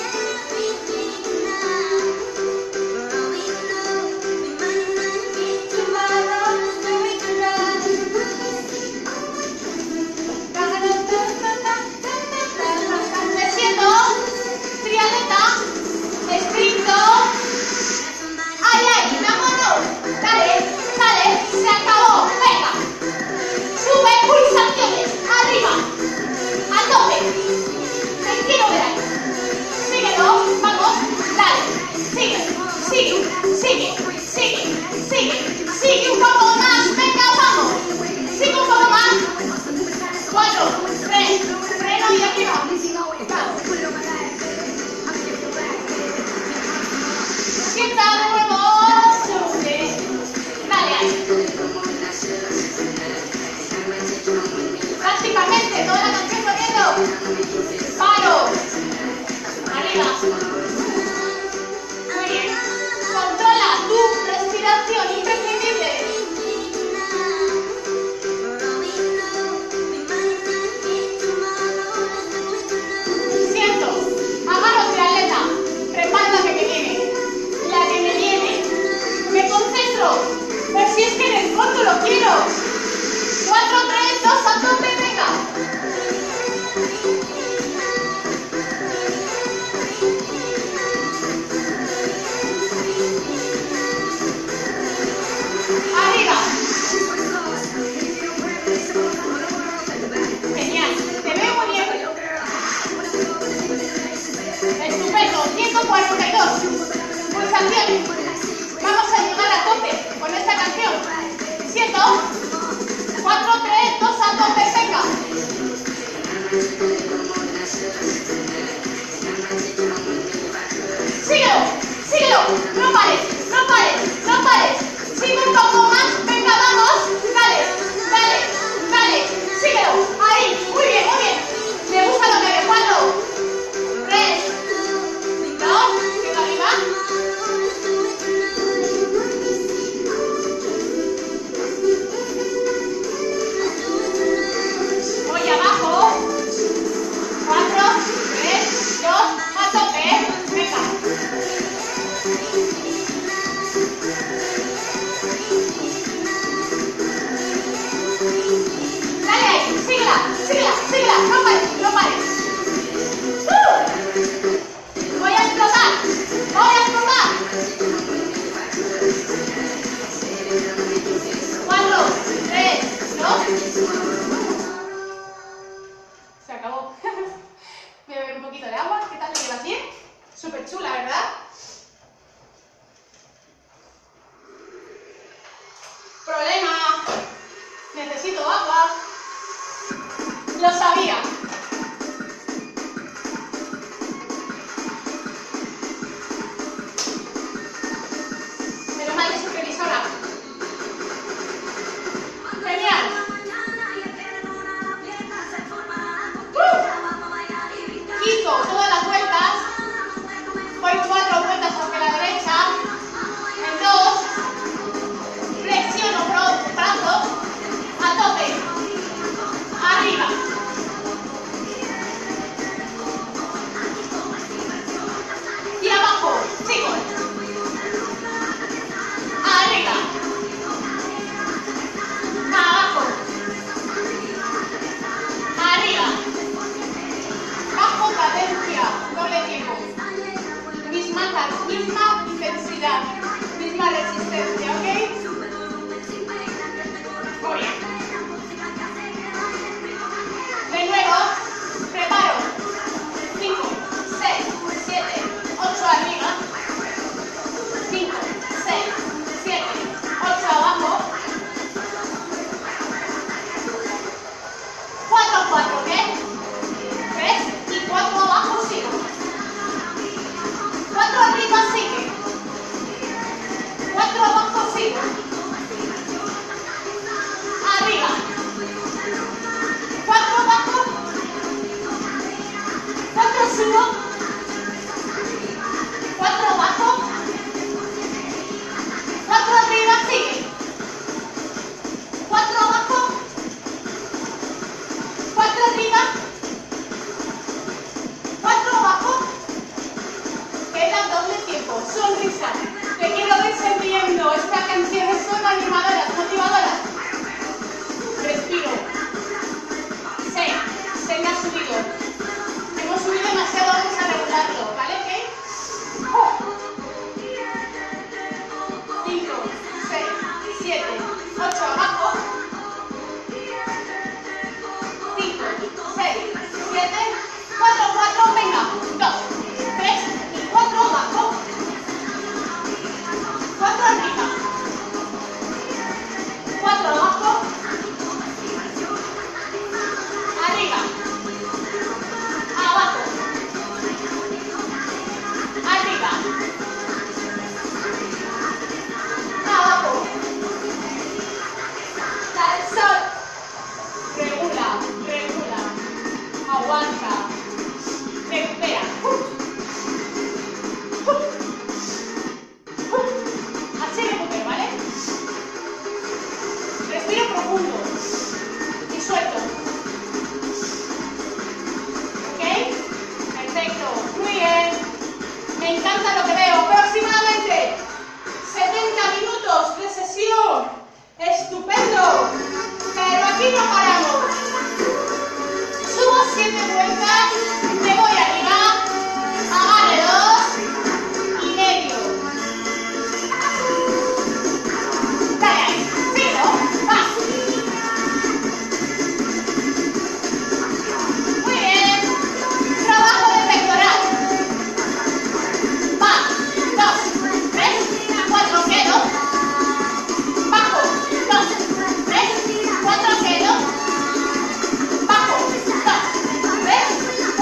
Me siento trialeta, estricto. ¡Ay, ay! ¡Vámonos! ¡Dale! ¡Dale! ¡Se acabó! ¡Venga! ¡Sube pulsaciones! ¡Arriba! ¡A tope! ¡Te quiero ver ahí! ¡Síguelo! ¡Vamos! ¡Dale! ¡Sigue! ¡Sigue! ¡Sigue! ¡Sigue! ¡Sigue! ¡Sigue un poco más! ¡Venga, vamos! ¡Sigue un poco más! 4, 3, freno y arriba. Vamos. Sienta de nuevo, sube. Dale ahí. Prácticamente toda la canción corriendo. Paro. Arriba. Muy bien. Controla tu respiración, imprescindible. Siento. Agarro triatleta. Prepara la que me viene. La que me viene. Me concentro. Pero si es que en el fondo lo quiero. 4, 3, 2, a tope, venga. Arriba. Genial. Te veo muy bien. Estupendo. 142. Pulsaciones. Vamos a llegar a tope con esta canción. Siento. 4, 3, 2, a tope, venga. Síguelo, síguelo. No pares, no pares, no pares. Sigue un poco más, venga, vamos. Dale, dale, dale. Síguelo. Ahí, muy bien, muy bien. Me gusta lo que hay. 4, 3, 2, venga arriba. Voy abajo. 4, 3, 2, a tope. Venga. Dale ahí, síguela, síguela, síguela. No pares, no pares. Voy a explotar, voy a explotar. 4, 3, 2. Se acabó. Voy a beber un poquito de agua. ¿Qué tal? ¿Lo llevas bien? Súper chula, ¿verdad? Problema. Necesito agua. Lo sabía. Menos mal que es supervisora. Genial. Quito todas las vueltas. Voy 4 vueltas hacia la derecha. En 2. Flexiono brazos. A tope. Arriba. sonrisa. Te quiero ver sonriendo. Estas canciones son animadoras, motivadoras. Respiro. 6. Se me ha subido. Hemos subido demasiado, vamos a regularlo, ¿vale? ¿Ok? 5, 6, 7, 8, abajo. 5, 6, 7, 4, 4, venga. 2, 3 y 4 abajo. 4 arriba. 4 abajo. Arriba. Abajo. Arriba. Abajo. Al sol. Regula, regula. Aguanta. Recupera. Así recupero, ¿vale? Respiro profundo. Y suelto. ¿Ok? Perfecto. Muy bien. Me encanta lo que veo. Aproximadamente 70 minutos de sesión. Estupendo. Pero aquí no paramos. Subo 7 vueltas. Me voy arriba. Agarre 2 y medio. Dale ahí. Sigo. Va. Muy bien. Trabajo de pectoral. Va. 2, 3, 4, quedo. Bajo. 2, 3, 4, quedo. Bajo. 2, 3,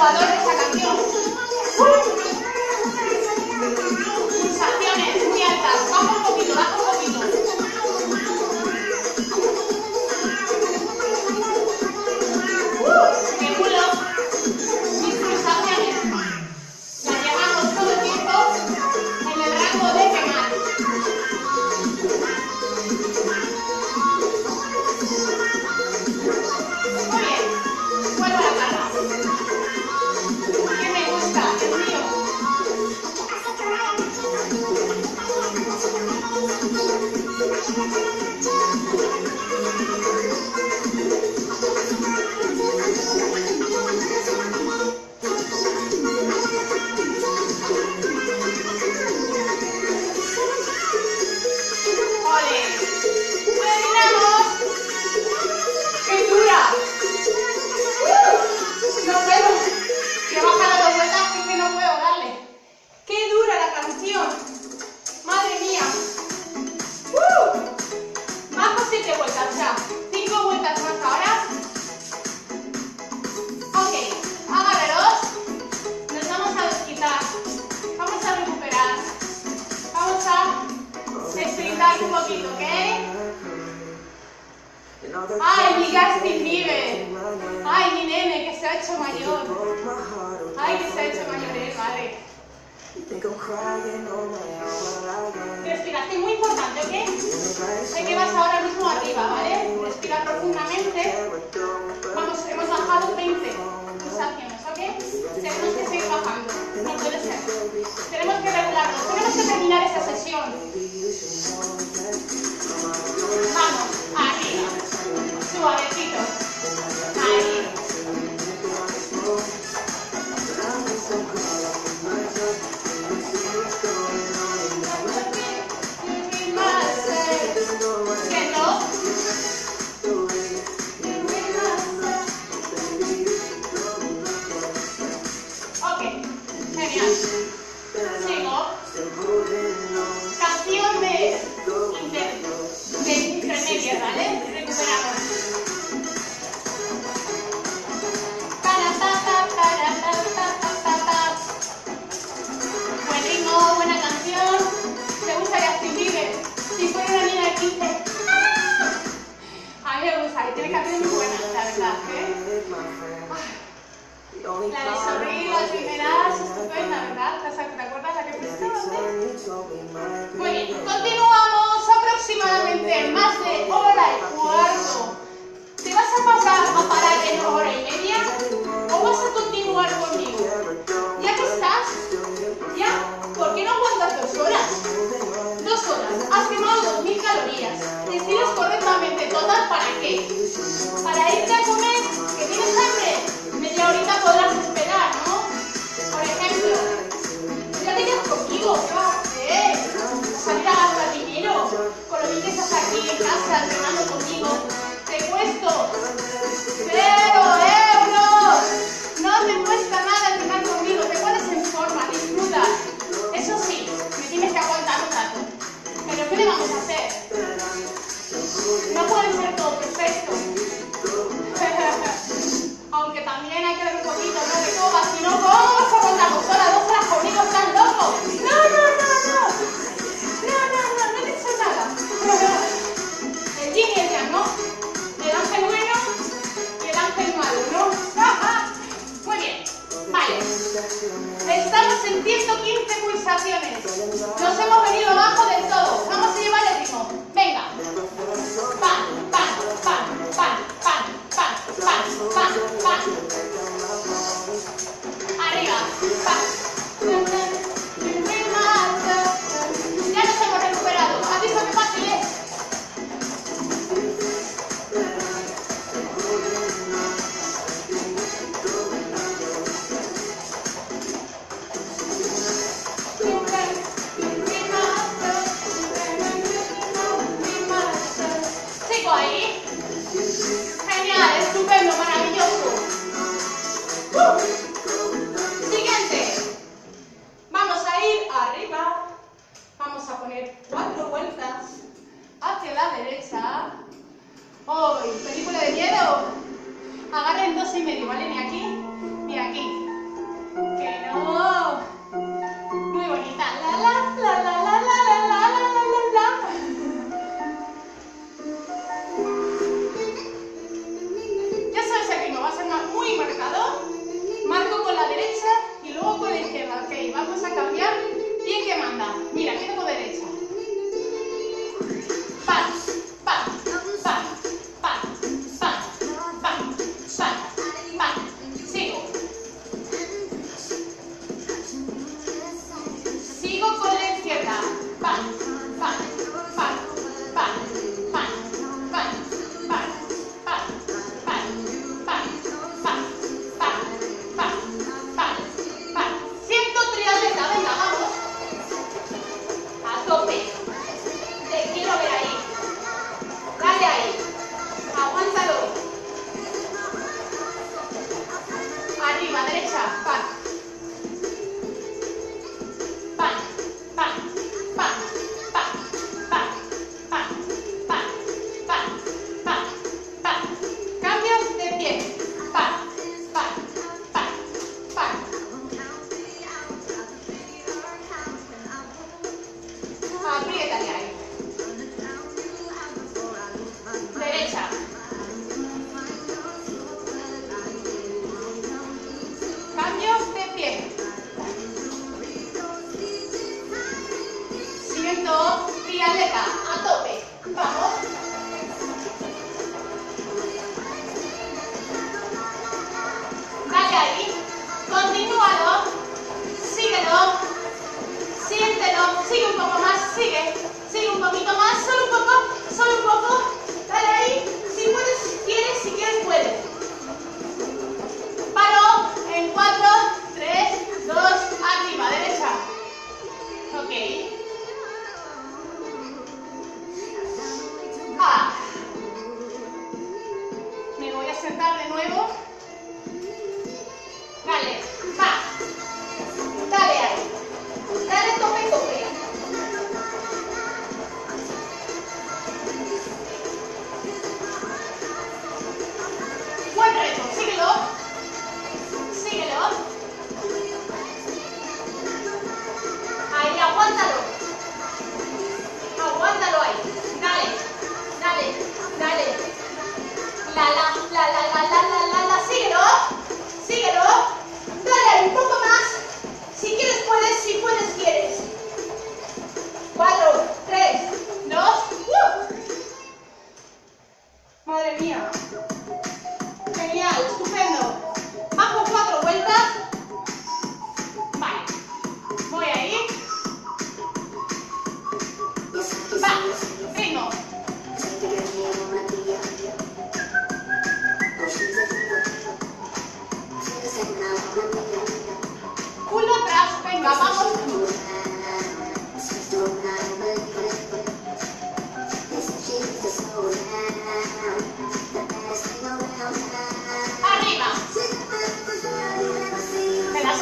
jugador de esa canción. Pulsaciones muy altas. Baja un poquito, baja un poquito. ¡Qué culo! Mis pulsaciones. Las llevamos todo el tiempo en el rango de quemar. Muy bien. Vuelvo a la carga. ¿Qué me gusta? El mío. ¡Ole! ¡Terminamos! ¡Qué dura! No puedo. Que bajar las vueltas y que no puedo darle. ¡Qué dura la canción! ¡Madre mía! Bajo 7 vueltas ya. 5 vueltas más ahora. Ok, agárrelos. Nos vamos a desquitar. Vamos a recuperar. Vamos a sprintar un poquito, ¿ok? ¡Ay, mi Justin Bieber! ¡Ay, mi nene que se ha hecho mayor! ¡Ay, que se ha hecho mayor, vale! Respiración muy importante, ¿ok? Sé que vas ahora mismo arriba, ¿vale? Respira profundamente. Vamos, hemos bajado 20 pulsaciones, ¿ok? Tenemos que seguir bajando. No puede ser. Tenemos que regularnos. Tenemos que terminar esa sesión. Vamos, arriba. Suavecito. Ahí. ¿Qué no? Ok, genial. Sigo. Canción de intermedia, ¿vale? Recuperamos. Buen ritmo, buena canción. ¿Te gusta Justin Bieber? Si fuera una niña de 15. A mí me gusta, y tiene canciones muy buenas, la verdad, ¿eh? La de Sonreír, las primeras, estupenda, ¿verdad? ¿Te acuerdas la que pusiste? Muy bien, continuamos aproximadamente más de hora y cuarto. ¿Te vas a parar en hora y media o vas a continuar conmigo? Ya que estás, ¿ya? ¿Por qué no aguantas 2 horas? 2 horas, has quemado 2000 calorías. Te estiras correctamente, total, ¿para qué? Para irte a comer, que tienes hambre. Media horita podrás esperar, ¿no? Por ejemplo, ya te quedas conmigo, ¿qué vas a hacer? Salir a gastar dinero, con lo bien que estás aquí en casa, entrenando conmigo. Te cuesto 0 euros. No te cuesta nada entrenar conmigo, te pones en forma, disfrutas. Eso sí, me tienes que aguantar un rato. Pero ¿qué le vamos a hacer? No puede ser todo perfecto. Aunque también hay que ver un poquito, ¿no? De cómo, si no, ¿cómo vas a aguantar 2 horas? 2 horas conmigo, estás loco. No he dicho nada. El yin y el yang, ¿no? El ángel bueno y el ángel malo, ¿no? Muy bien, vale. Estamos en 115 pulsaciones. Nos hemos venido abajo del todo. Vamos a llevar el ritmo. Venga. Pan, pan, pan, pan, pan, pan, pan, pan, pan. Arriba. Pan. Ya nos hemos recuperado. ¿Has visto qué fácil es? Sigo ahí. Genial, estupendo, maravilloso. Siguiente. Vamos a ir arriba. Vamos a poner 4 vueltas hacia la derecha. ¡Oh! ¿Película de miedo? Agarren 2,5, ¿vale? Ni aquí ni aquí.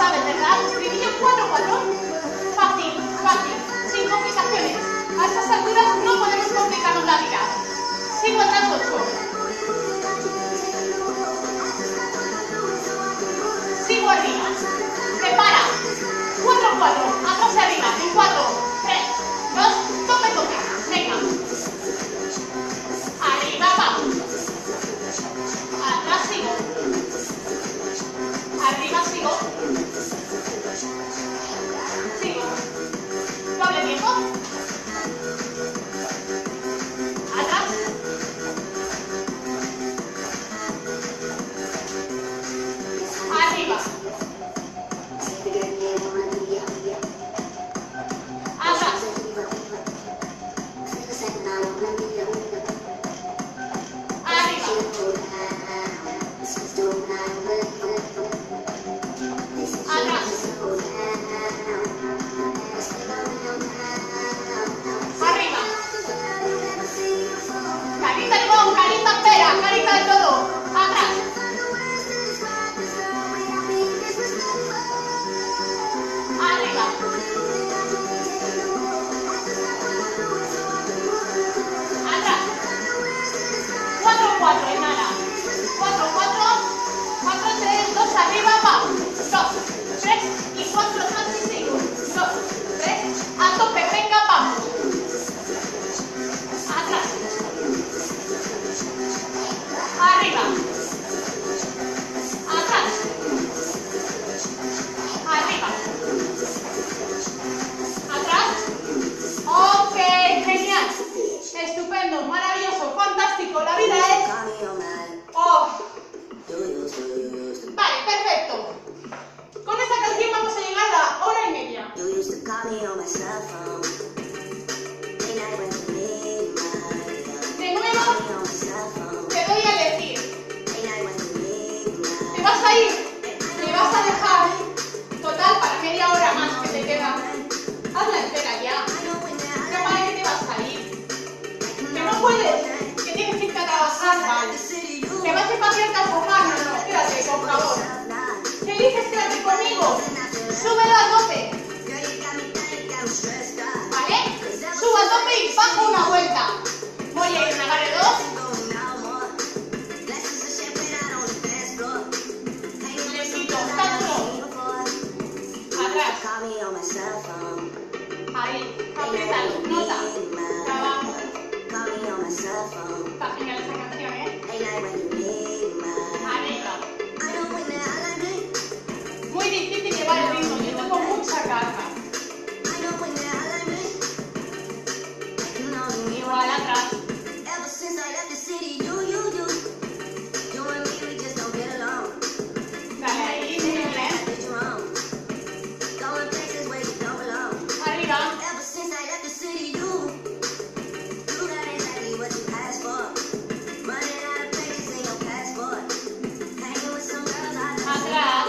sabes, ¿verdad? Trivillo 4-4. Fácil, fácil, sin complicaciones. A estas alturas no podemos complicarnos la vida. Sigo atrás 8. Sigo arriba. Prepara. 4-4. Atrás y arriba. En 4, 3, 2, tope, tope. Venga. Arriba, vamos. Atrás sigo. Arriba sigo. Sigo. Doble tiempo. Atrás. Arriba. Atrás. Arriba. Atrás. Arriba. Carita limón, carita pera, carita de todo. Atrás. Arriba. Atrás. 4-4, inhala. 4-4. 4-3, 2 arriba, vamos. 2, 3 y 4 atrás y sigo. 2, 3, a tope, venga, vamos. Atrás. Arriba. Atrás. Arriba. Atrás. Ok, genial. Estupendo, maravilloso, fantástico. La vida es... Oh. Vale, perfecto. Con esta canción vamos a llegar a la hora y media. De nuevo, te voy a decir, te vas a ir, te vas a dejar, total, para media hora más que te queda. Hazla entera ya. No vale que te vas a ir. Que no puedes, que tienes que irte a trabajar, vale. Que vas a pasearte a sofá, no, quédate, por favor. ¿Qué dices? Quédate conmigo. Súbelo a tope. ¿Vale? Subo a tope y bajo una vuelta. Voy a ir, me agarre 2. Lentito, está duro. Atrás. Ahí, apriétalo, nota. Trabajo. Está genial esa canción, ¿eh? Arriba. Muy difícil llevar el ritmo, yo tengo mucha carga. Igual atrás. Dale ahí, muy bien. Arriba. Atrás.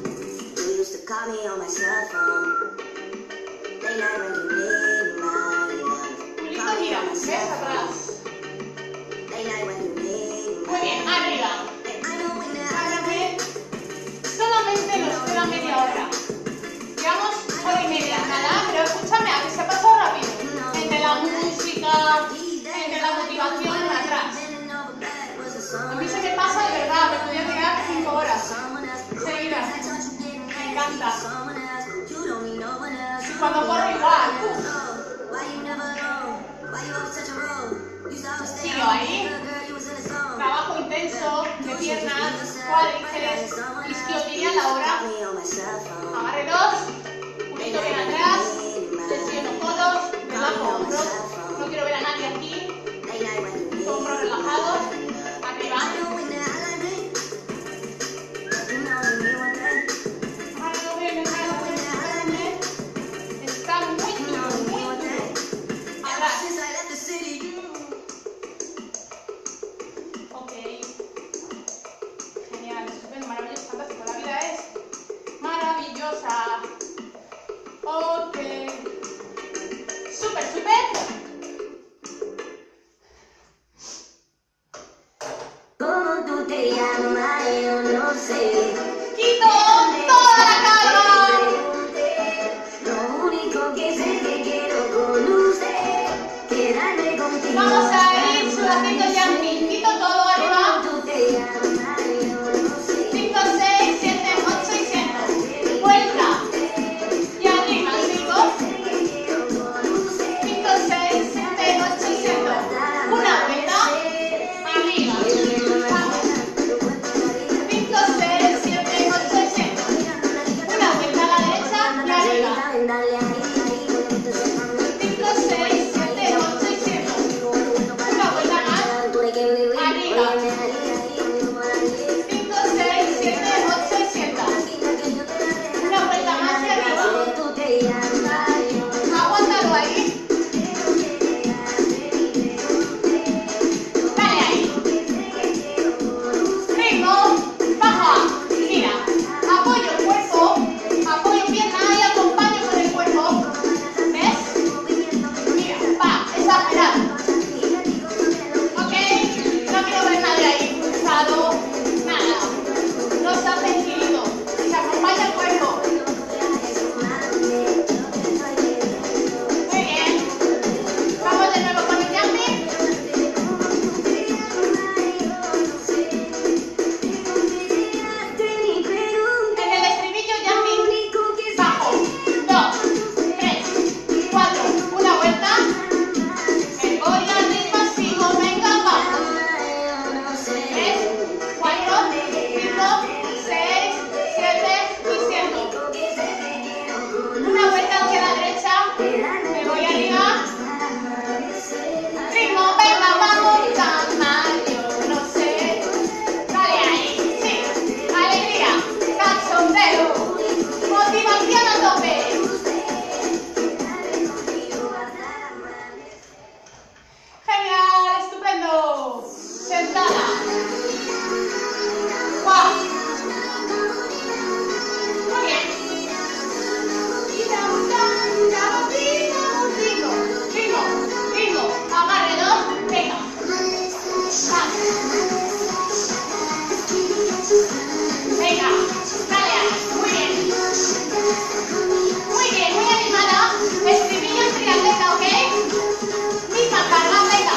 Pulito, mira, ves atrás. Muy bien, arriba. Agárrame. Solamente nos queda media hora. Llevamos hora y media, nada, pero escúchame, a que se ha pasado rápido. Entre la música, entre la motivación, atrás. A mí se me pasa de verdad, me podía quedar 5 horas seguidas. Me encanta. Cuando corro igual. Sigo ahí. Trabajo intenso de piernas, cuádriceps, isquiotibial ahora. Agarre 2. Pulito bien atrás. Tensiono codos. Relajo hombros. No quiero ver a nadie aquí. Hombros relajados. Arriba. Está muy duro, muy duro. Atrás. Ok. Genial, estupendo, maravilloso, fantástico. La vida es maravillosa. Ok. Súper, súper. ¿Cómo tú te llamas? Yo no sé. Quito toda la carga. Inhala. 4. Muy bien. Ritmo. Agárrelo. Venga. Venga. Dale ahí. Muy bien. Muy animada. Estribillo en triatleta, ¿ok? Misma carga, venga.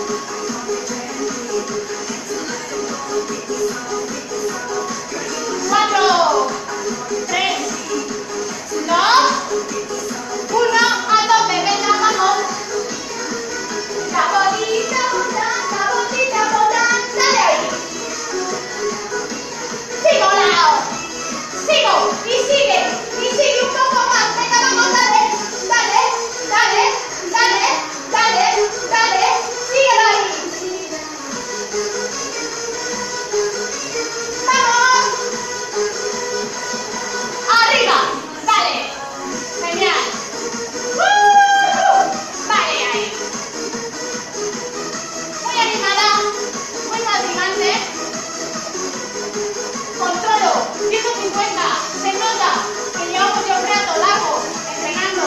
4, 3, 2, 1, a tope, venga, vamos. La bolita, dale ahí. Sigo, Lao. Sigo, y sigue un poco más. Venga, vamos, dale. Síguelo ahí. Vamos. Arriba, dale. Genial. Vale, ahí. Muy animada, muy motivante. Controlo, 150. Se nota que llevamos ya un rato largo entrenando.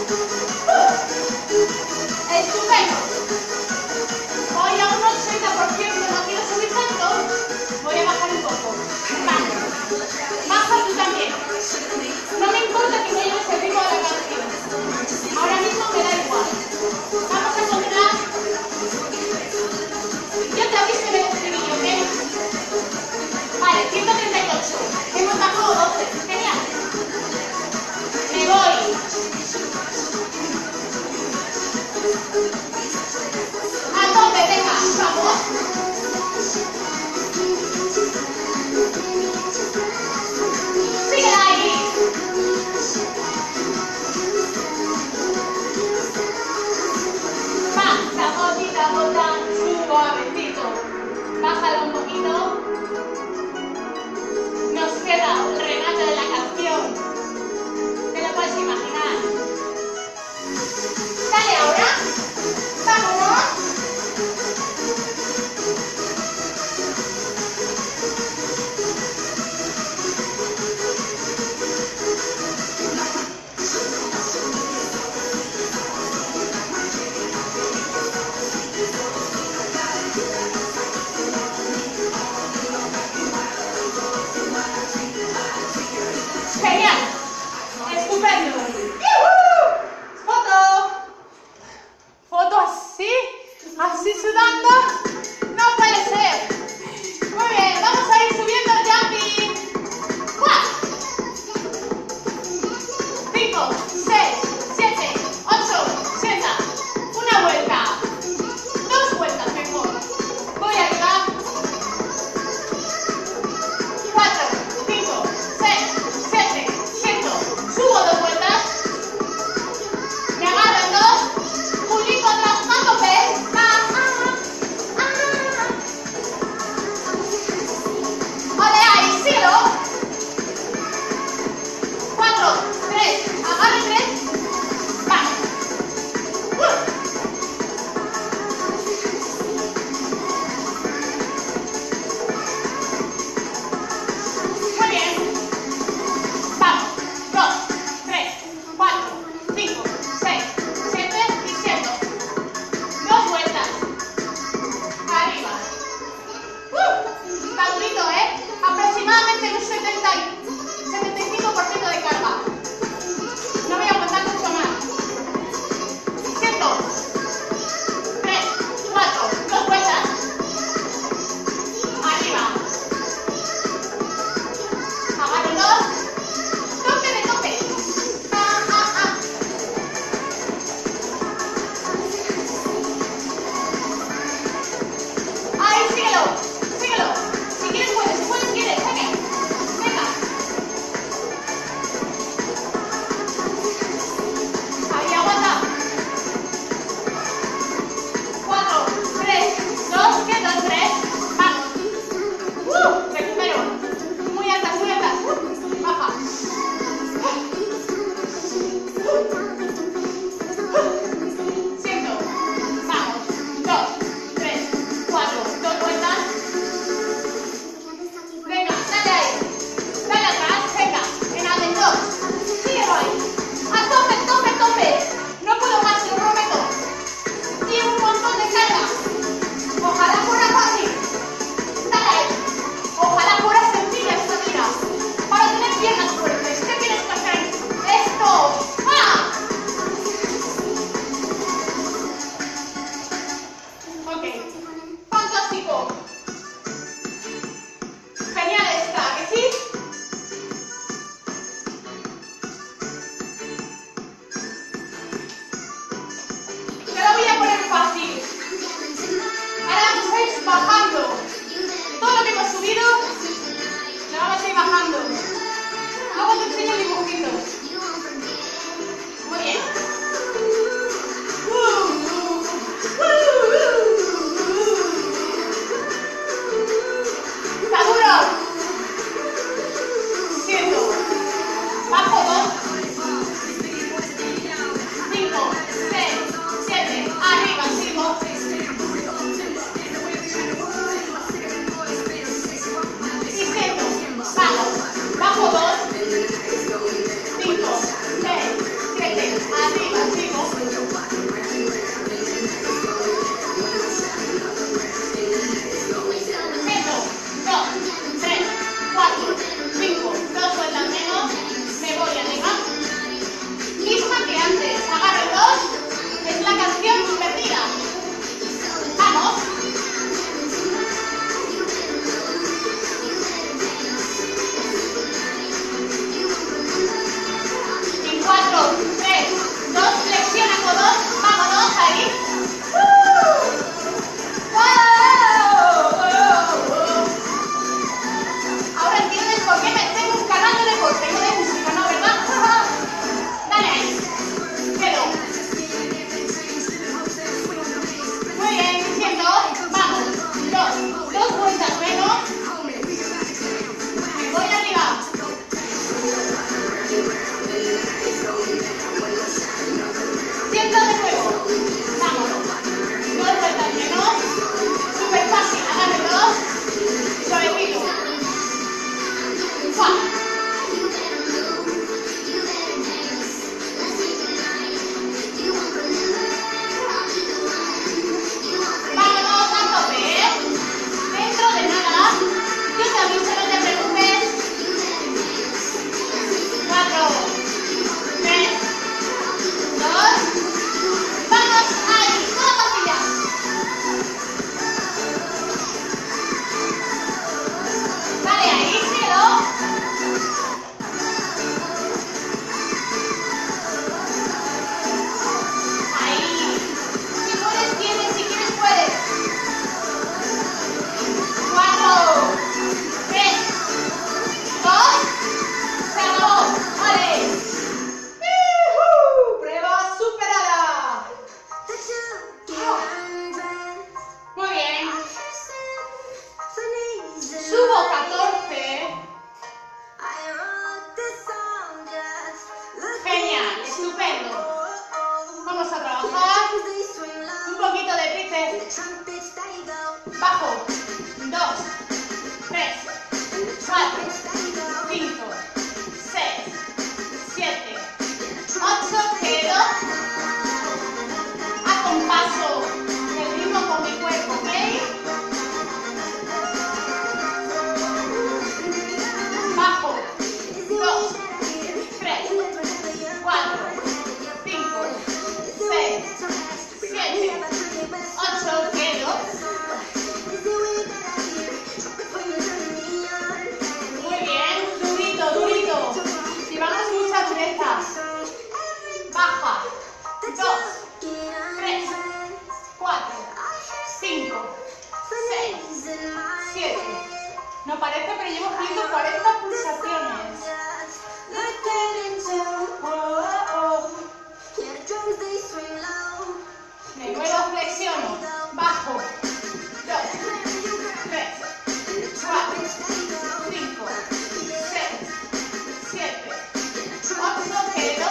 Estupendo. Voy a un 80%, no quiero subir tanto. Voy a bajar un poco. Vale. Baja tú también. No me importa que me lleves el ritmo de la canción. Ahora mismo me da igual. Vamos a controlar. Yo te aviso en el estribillo, ¿ok? Vale, 138. Hemos bajado 12. Genial. Me voy. A tope, venga. Vamos. Síguela ahí. Va, la botita, suavecito. Bájala un poquito. Nos queda un remate de la canción. Te lo puedes imaginar. Dale ahora. Vámonos. Genial. Estupendo. Foto así sudando. No puede ser. Muy bien, vamos a ir subiendo el jumping. 5, 6, 7, 8, sienta. Una vuelta. 2 vueltas mejor. Voy arriba. 4, 5, 6, 7, siento. Subo 2 vueltas. Me agarran 2. Pulito atrás, a tope. 5. Genial está, ¿que sí? Te lo voy a poner fácil. Ahora vamos a ir bajando. Todo lo que hemos subido, lo vamos a ir bajando. Luego te enseño el dibujito. Muy bien. Está duro. Siento. Bajo 2. 5, 6, 7. Arriba, sigo. Y siento. Bajo 2. 5, 6, 7. Arriba, sigo. Siento. 2, 3, 4, 5. 2 vueltas menos. Me voy arriba. Misma que antes. Agarro 2. Es la canción perdida. Vamos. En 4, 3, 2, flexiona codos. Vámonos ahí. Ahora entiendes por qué me tengo un canal de deporte, no de música, ¿no? ¿Verdad? Dale ahí. Quedo. Muy bien, siento. Vamos. 2 vueltas menos. Me voy arriba. Siento de nuevo. Vamos. 2 vueltas menos. Súper fácil. Agarre 2. Suavecito. ¡Fua! Vámonos a tope, ¿eh? Dentro de nada. Yo te aviso, no te preocupes. 4, 3, 2. Vamos ahí, toda pastilla. Vale, ahí síguelo. Ahí. Si puedes, tienes. Si quieres, puedes. 4, 3, 2. Se acabó. Vale. Prueba superada. Muy bien. Subo 14. Genial, estupendo. Vamos a trabajar un poquito de tríceps. Bajo. 2, 3, 4, 5, 6, 7, 8. Quedo. Acompaso el ritmo con mi cuerpo, ¿ok? Bajo. 2, 3, 4, 5, 6, 7, 8. Quedo. Muy bien. Durito, durito. Si vamos mucha dureza. Baja. 2, 3, 4, 5, 6, 7. No parece, pero llevo 140 pulsaciones. Me vuelvo, flexiono. Bajo. 2, 3, 4, 5, 6, 7, 8. Quedo.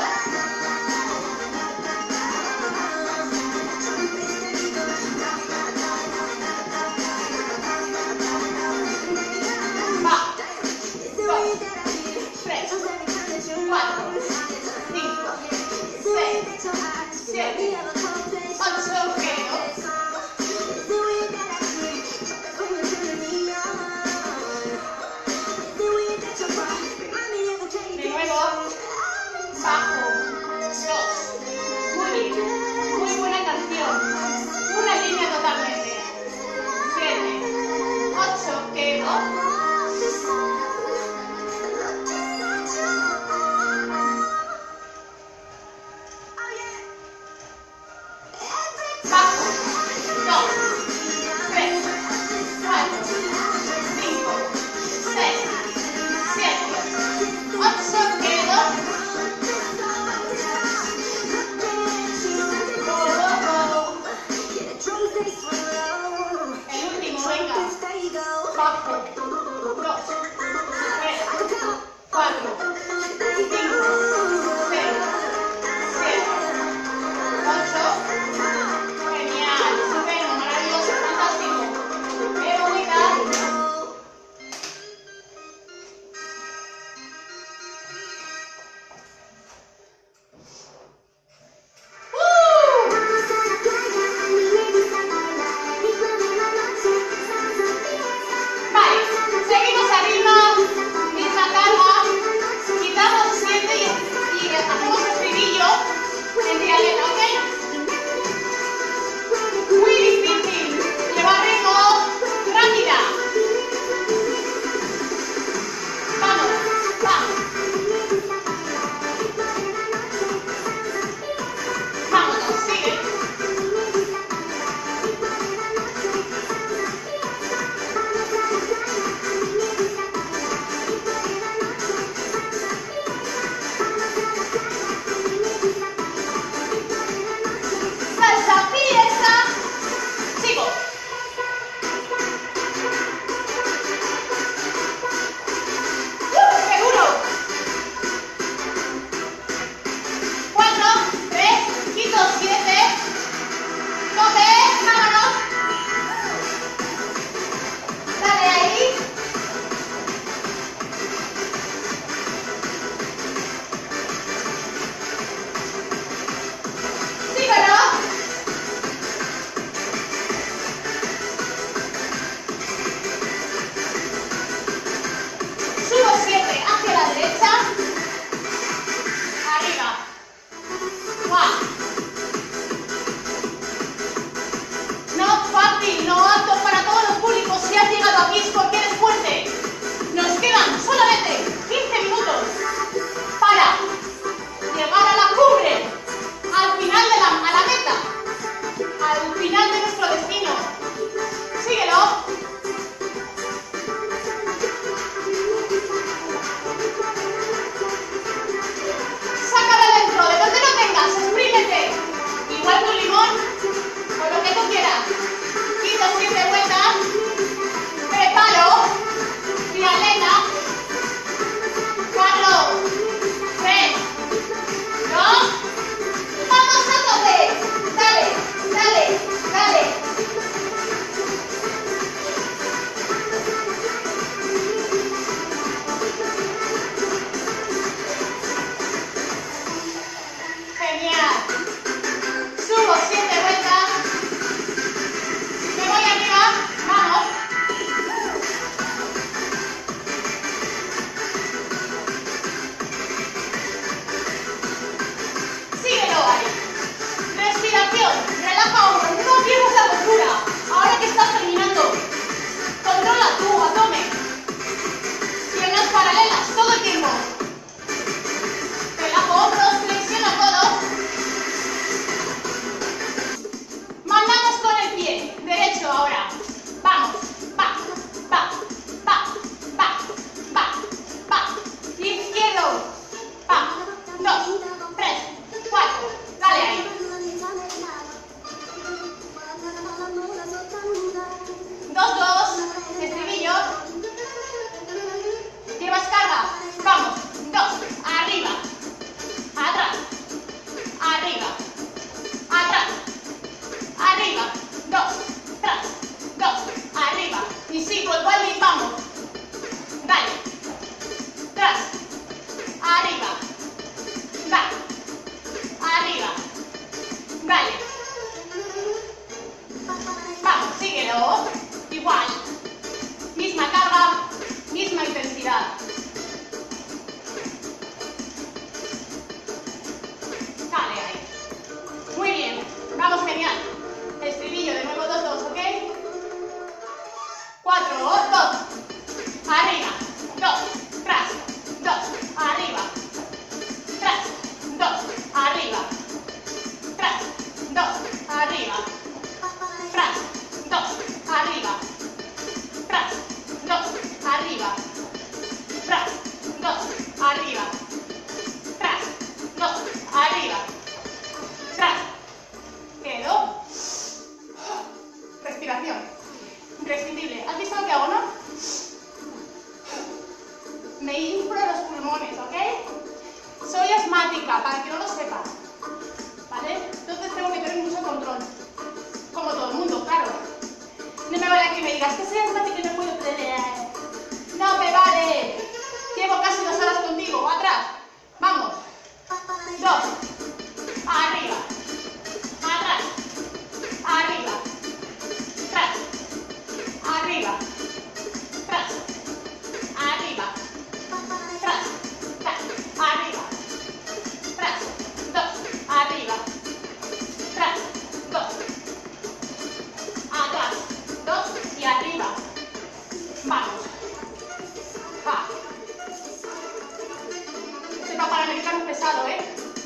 Va. 2, 3, 4, 5, 6, 7, 8. Quedo. pero igual. Misma carga, misma intensidad. Dale ahí. Muy bien, vamos, genial. Estribillo de nuevo, 2, 2, ¿ok? 4, 2. Arriba, 2, tras, 2, arriba. Tras, 2, arriba. Tras, 2, arriba. Tras, 2, arriba. Tras, 2, arriba. Tras, 2, arriba. Tras, 2, arriba. Tras. Quedo. Respiración. Imprescindible. ¿Has visto lo que hago, no? Me inflo los pulmones, ¿ok? Soy asmática, para que no lo sepas. ¿Vale? Entonces tengo que tener mucho control. Como todo el mundo, claro. No me vale que me digas que soy asmática y no puedo pelear. No me vale. Llevo casi 2 horas contigo. Atrás. Vamos. 2. Arriba. Atrás. Arriba. Tras. Arriba. Tras. Arriba. Tras. Tras. Arriba. Tras. 2. Arriba. Tras. 2. Atrás. 2 y arriba. Vamos. Ja. Este panamericano es pesado, ¿eh?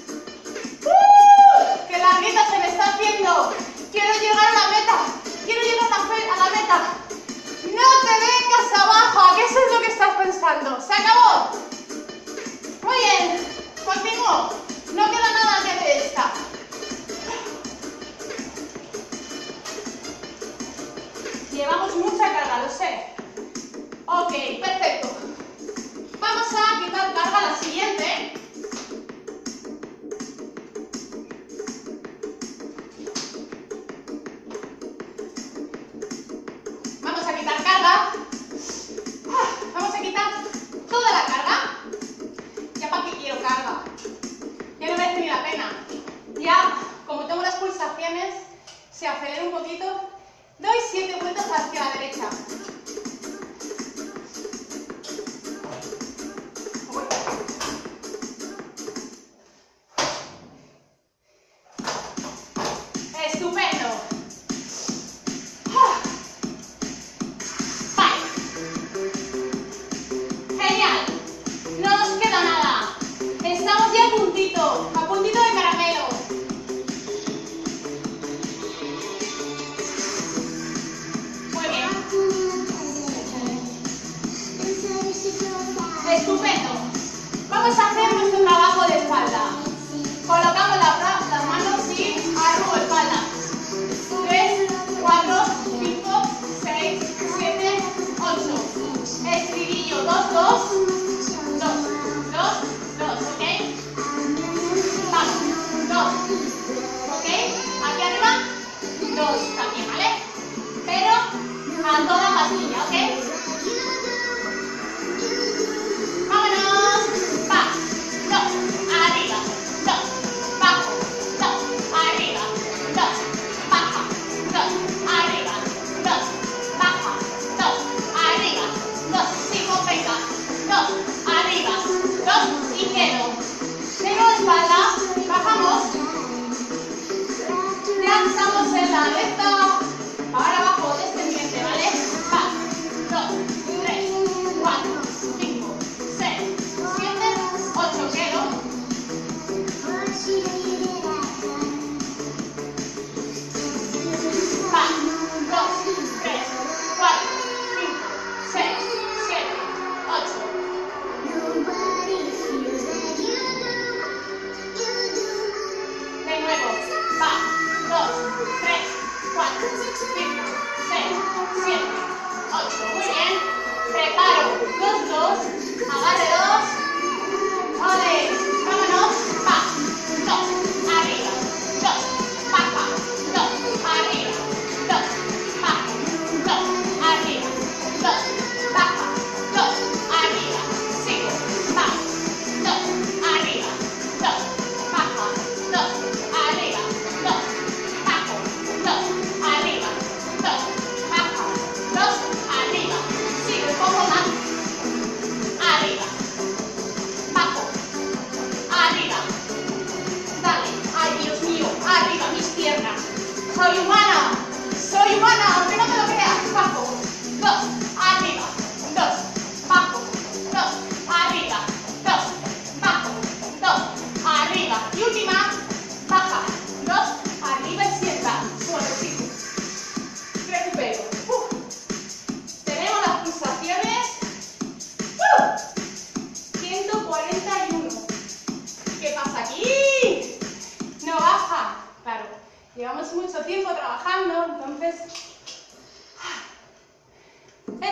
¡Que la meta se me está haciendo! ¡Quiero llegar a la meta! ¡Quiero llegar a la meta! ¡No te vengas abajo! ¿Qué eso es lo que estás pensando? ¡Se acabó! Muy bien. Continúo. No queda nada antes de esta. Llevamos mucha carga, lo sé. Ok, perfecto. Vamos a quitar carga a la siguiente. Vamos a quitar carga. Vamos a quitar toda la carga. ¿Ya para qué quiero carga? Ya no merece ni la pena. Ya, como tengo las pulsaciones, se acelera un poquito. Doy 7 vueltas hacia la derecha.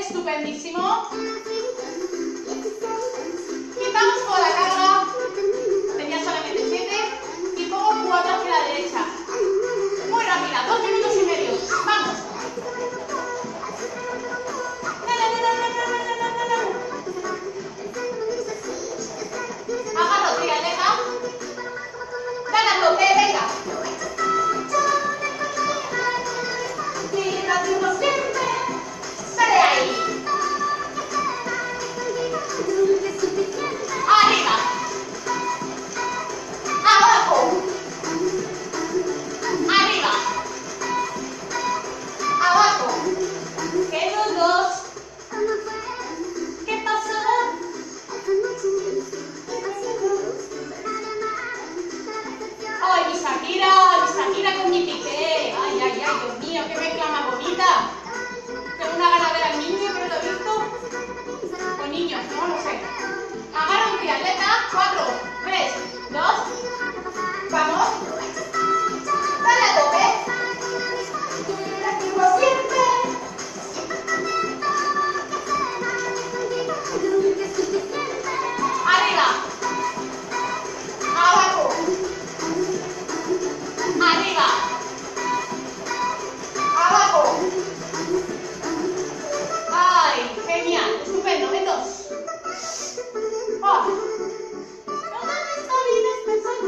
Estupendísimo. Quitamos toda la carga. Tenía solamente 7. Y pongo 4 hacia la derecha. Muy rápida, 2 minutos y medio. Vamos. Agarro trialeta. Dale a tope, venga. Tira duro siempre. Sale ahí. Arriba. Abajo. Arriba. Abajo. Que los dos. ¿Qué pasó? Ay, mi Shakira con mi Piqué. Ay, ay, ay, Dios mío, qué mezcla más bonita. Tengo una gana de ver al niño, pero lo he visto. O niños, no lo sé. Agarra un triatleta. 4, 3, 2. Vamos. Dale a tope. Como siempre. Arriba. Abajo. Arriba. Abajo. Ay, genial. Estupendo. En 2. Oh. Toda esta vida es pensar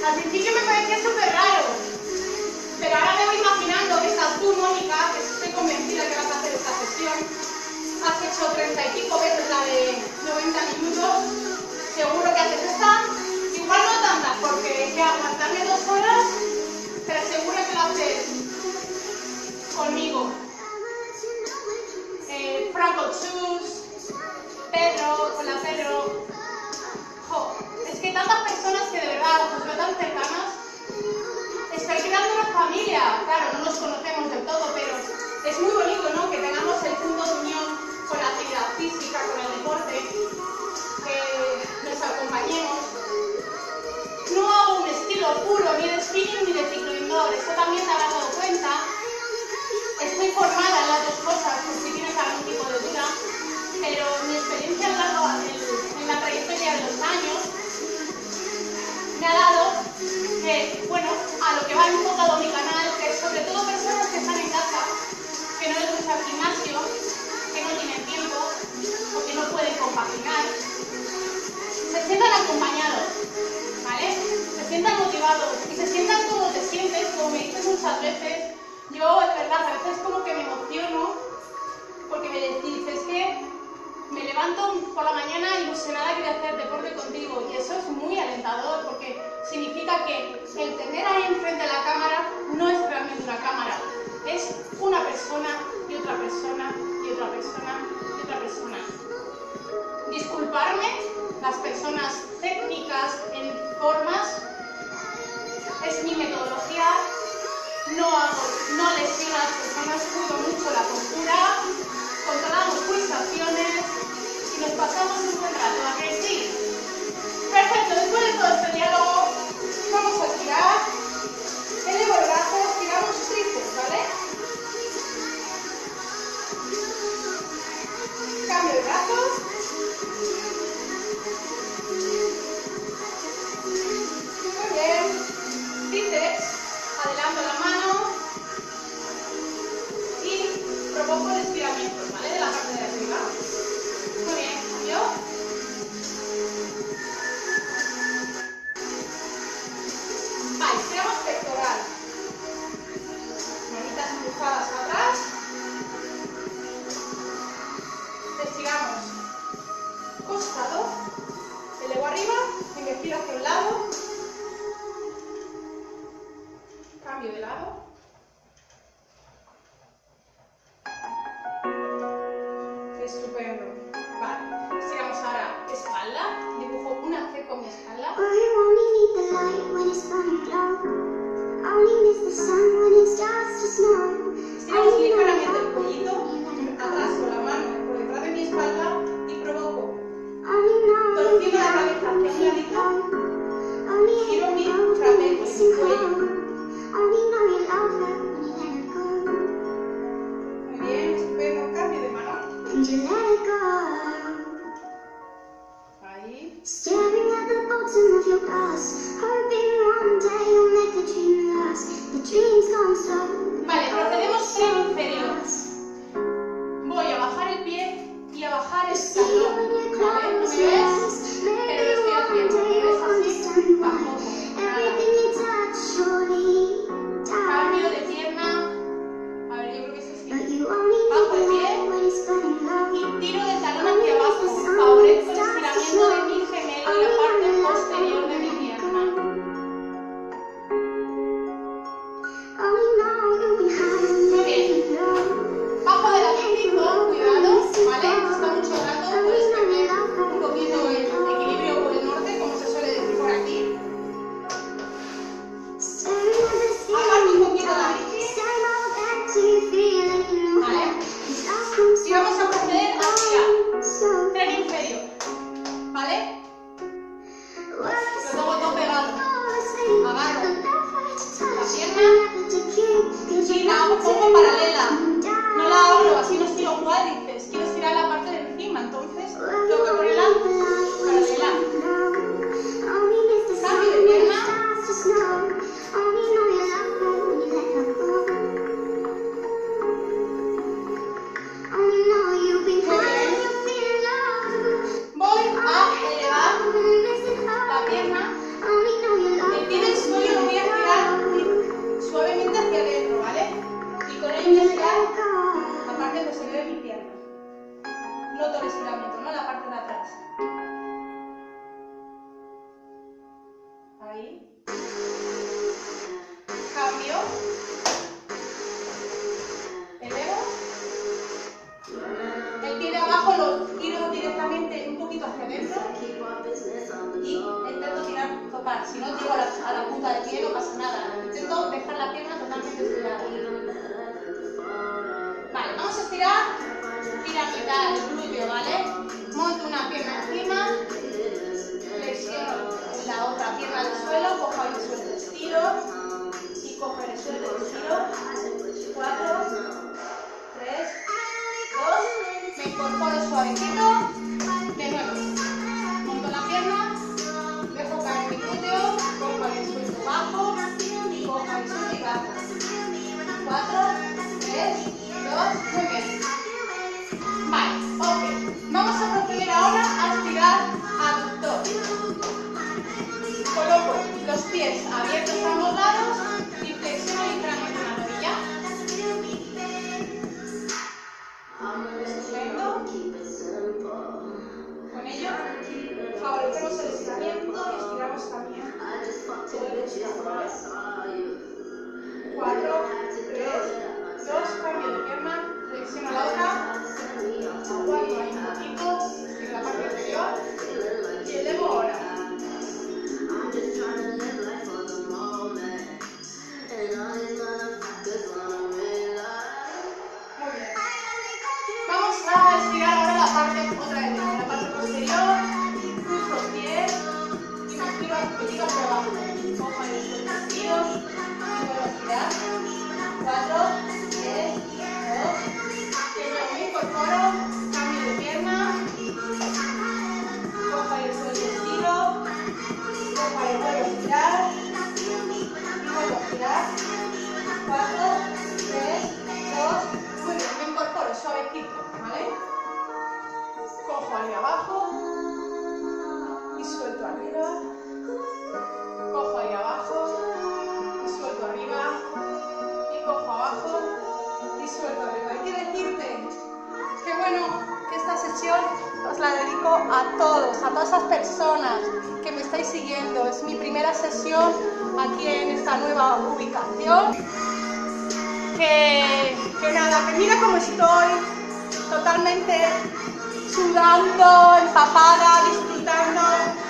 Al principio me parecía súper raro, pero ahora me voy imaginando que estás tú, Mónica, que estoy convencida que vas a hacer esta sesión. Has hecho 30 y pico veces la de 90 minutos, seguro que haces esta. Igual no tantas, porque es que aguantarme 2 horas, pero seguro que lo haces conmigo. Franco Chus, Pedro, hola Pedro. Jo, es que tantas personas que de verdad nos veo tan cercanas. Estoy creando una familia, claro, no nos conocemos del todo, pero es muy bonito, ¿no? Que tengamos el punto de unión con la actividad física, con el deporte, que nos acompañemos. No hago un estilo puro ni de spinning ni de ciclo indoor, esto también te habrás dado cuenta. Estoy formada en las dos cosas, por si tienes algún tipo de duda, pero mi experiencia en la trayectoria de los años me ha dado que, bueno, a lo que va enfocado mi canal, que es sobre todo personas que están en casa, que no les gusta el gimnasio, que no tienen tiempo o que no pueden compaginar, se sientan acompañados, ¿vale? Se sientan motivados y se sientan como te sientes, como me dices muchas veces. Yo, de verdad, a veces como que me emociono porque me decís, es que me levanto por la mañana ilusionada de hacer deporte contigo y eso es muy alentador porque significa que el tener ahí enfrente de la cámara no es realmente una cámara, es una persona y otra persona y otra persona y otra persona. Disculparme, las personas técnicas en formas, es mi metodología. No lesiono a las personas, cuido mucho la postura, controlamos pulsaciones y nos pasamos un buen rato, ¿a que sí? Perfecto, después de todo este diálogo vamos a tirar, elevo el brazo, tiramos tríceps, ¿vale? Cambio de brazos. Muy bien, tríceps. Adelanto la mano y provoco el estiramiento, ¿vale? De la parte de arriba. Muy bien, cambio. Vale, estiramos pectoral. Manitas empujadas atrás. Estiramos costado. Elevo arriba, me giro hacia un lado. Cambio de lado. Estupendo. Vale. Estiramos ahora espalda. Dibujo una C con mi espalda. Estiramos ligeramente el cuellito atrás con la mano por detrás de mi espalda y provoco. Torciendo la cabeza hacia un ladito. Giro mi trapecio, mi cuello. Muy bien, estupendo, cambio de mano. Ahí. Vale, procedemos tren inferior. Voy a bajar el pie y a bajar el talón. ¿Vale? ¿No me ves? Pero lo estoy haciendo. ¿Me ves así? Tampoco. Nada. ahí. Cambio. Elevo. El pie de abajo lo tiro directamente un poquito hacia adentro y intento tocar. Si no tiro a la punta del pie no pasa nada. Intento dejar la pierna totalmente estirada. Vale, vamos a estirar piramidal, el glúteo, ¿vale? Monto una pierna encima, flexiono la otra pierna del suelo, cojo ahí el suelo, estiro y cojo el suelo, estiro. 4, 3, 2, me incorporo suavecito, de nuevo, monto la pierna, dejo caer mi glúteo, cojo el suelo bajo, cojo el suelo y bajo. 4, 3, 2, muy bien. Vale, ok. Vamos a proceder ahora a estirar abductor. Coloco los pies abiertos a ambos lados y flexiono ligeramente la rodilla. Estupendo. Con ello favorecemos el estiramiento y estiramos también todo el estómago, ¿vale? 4, 3, 2, cambio de pierna, flexiono la otra, aguanto ahí un poquito en la parte inferior y elevo ahora. Muy bien. Vamos a estirar ahora la parte posterior, cruzo los pies y me tiro hacia abajo. Cojo el estiro y vuelvo a estirar. 4, 3, 2, que luego me incorporo, cambio de pierna, cojo ahí el suelo y estiro, cojo ahí, vuelvo a estirar y vuelvo a estirar. 4, 3, 2, muy bien, me incorporo suavecito, ¿vale? Cojo ahí abajo y suelto arriba, cojo ahí abajo y suelto arriba. Cojo abajo y suelto arriba. Hay que decirte que bueno, que esta sesión os la dedico a todas esas personas que me estáis siguiendo. Es mi primera sesión aquí en esta nueva ubicación. Que nada, que mira cómo estoy, totalmente sudando, empapada, disfrutando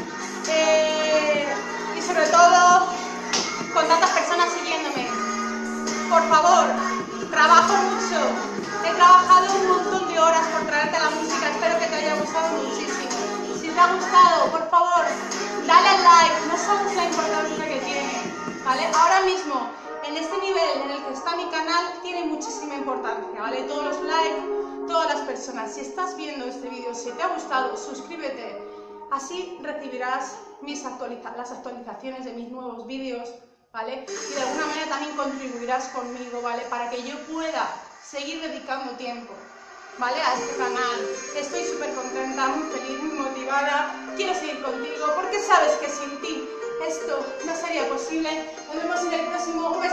y sobre todo con tantas personas siguiéndome. Por favor, trabajo mucho, he trabajado un montón de horas por traerte la música, espero que te haya gustado muchísimo. Si te ha gustado, por favor, dale al like, no sabes la importancia que tiene, ¿vale? Ahora mismo, en este nivel en el que está mi canal, tiene muchísima importancia, ¿vale? Todos los likes, todas las personas. Si estás viendo este vídeo, si te ha gustado, suscríbete, así recibirás las actualizaciones de mis nuevos vídeos, ¿vale? Y de alguna manera también contribuirás conmigo, ¿vale? Para que yo pueda seguir dedicando tiempo, ¿vale? A este canal. Estoy súper contenta, muy feliz, muy motivada. Quiero seguir contigo porque sabes que sin ti esto no sería posible. Nos vemos en el próximo.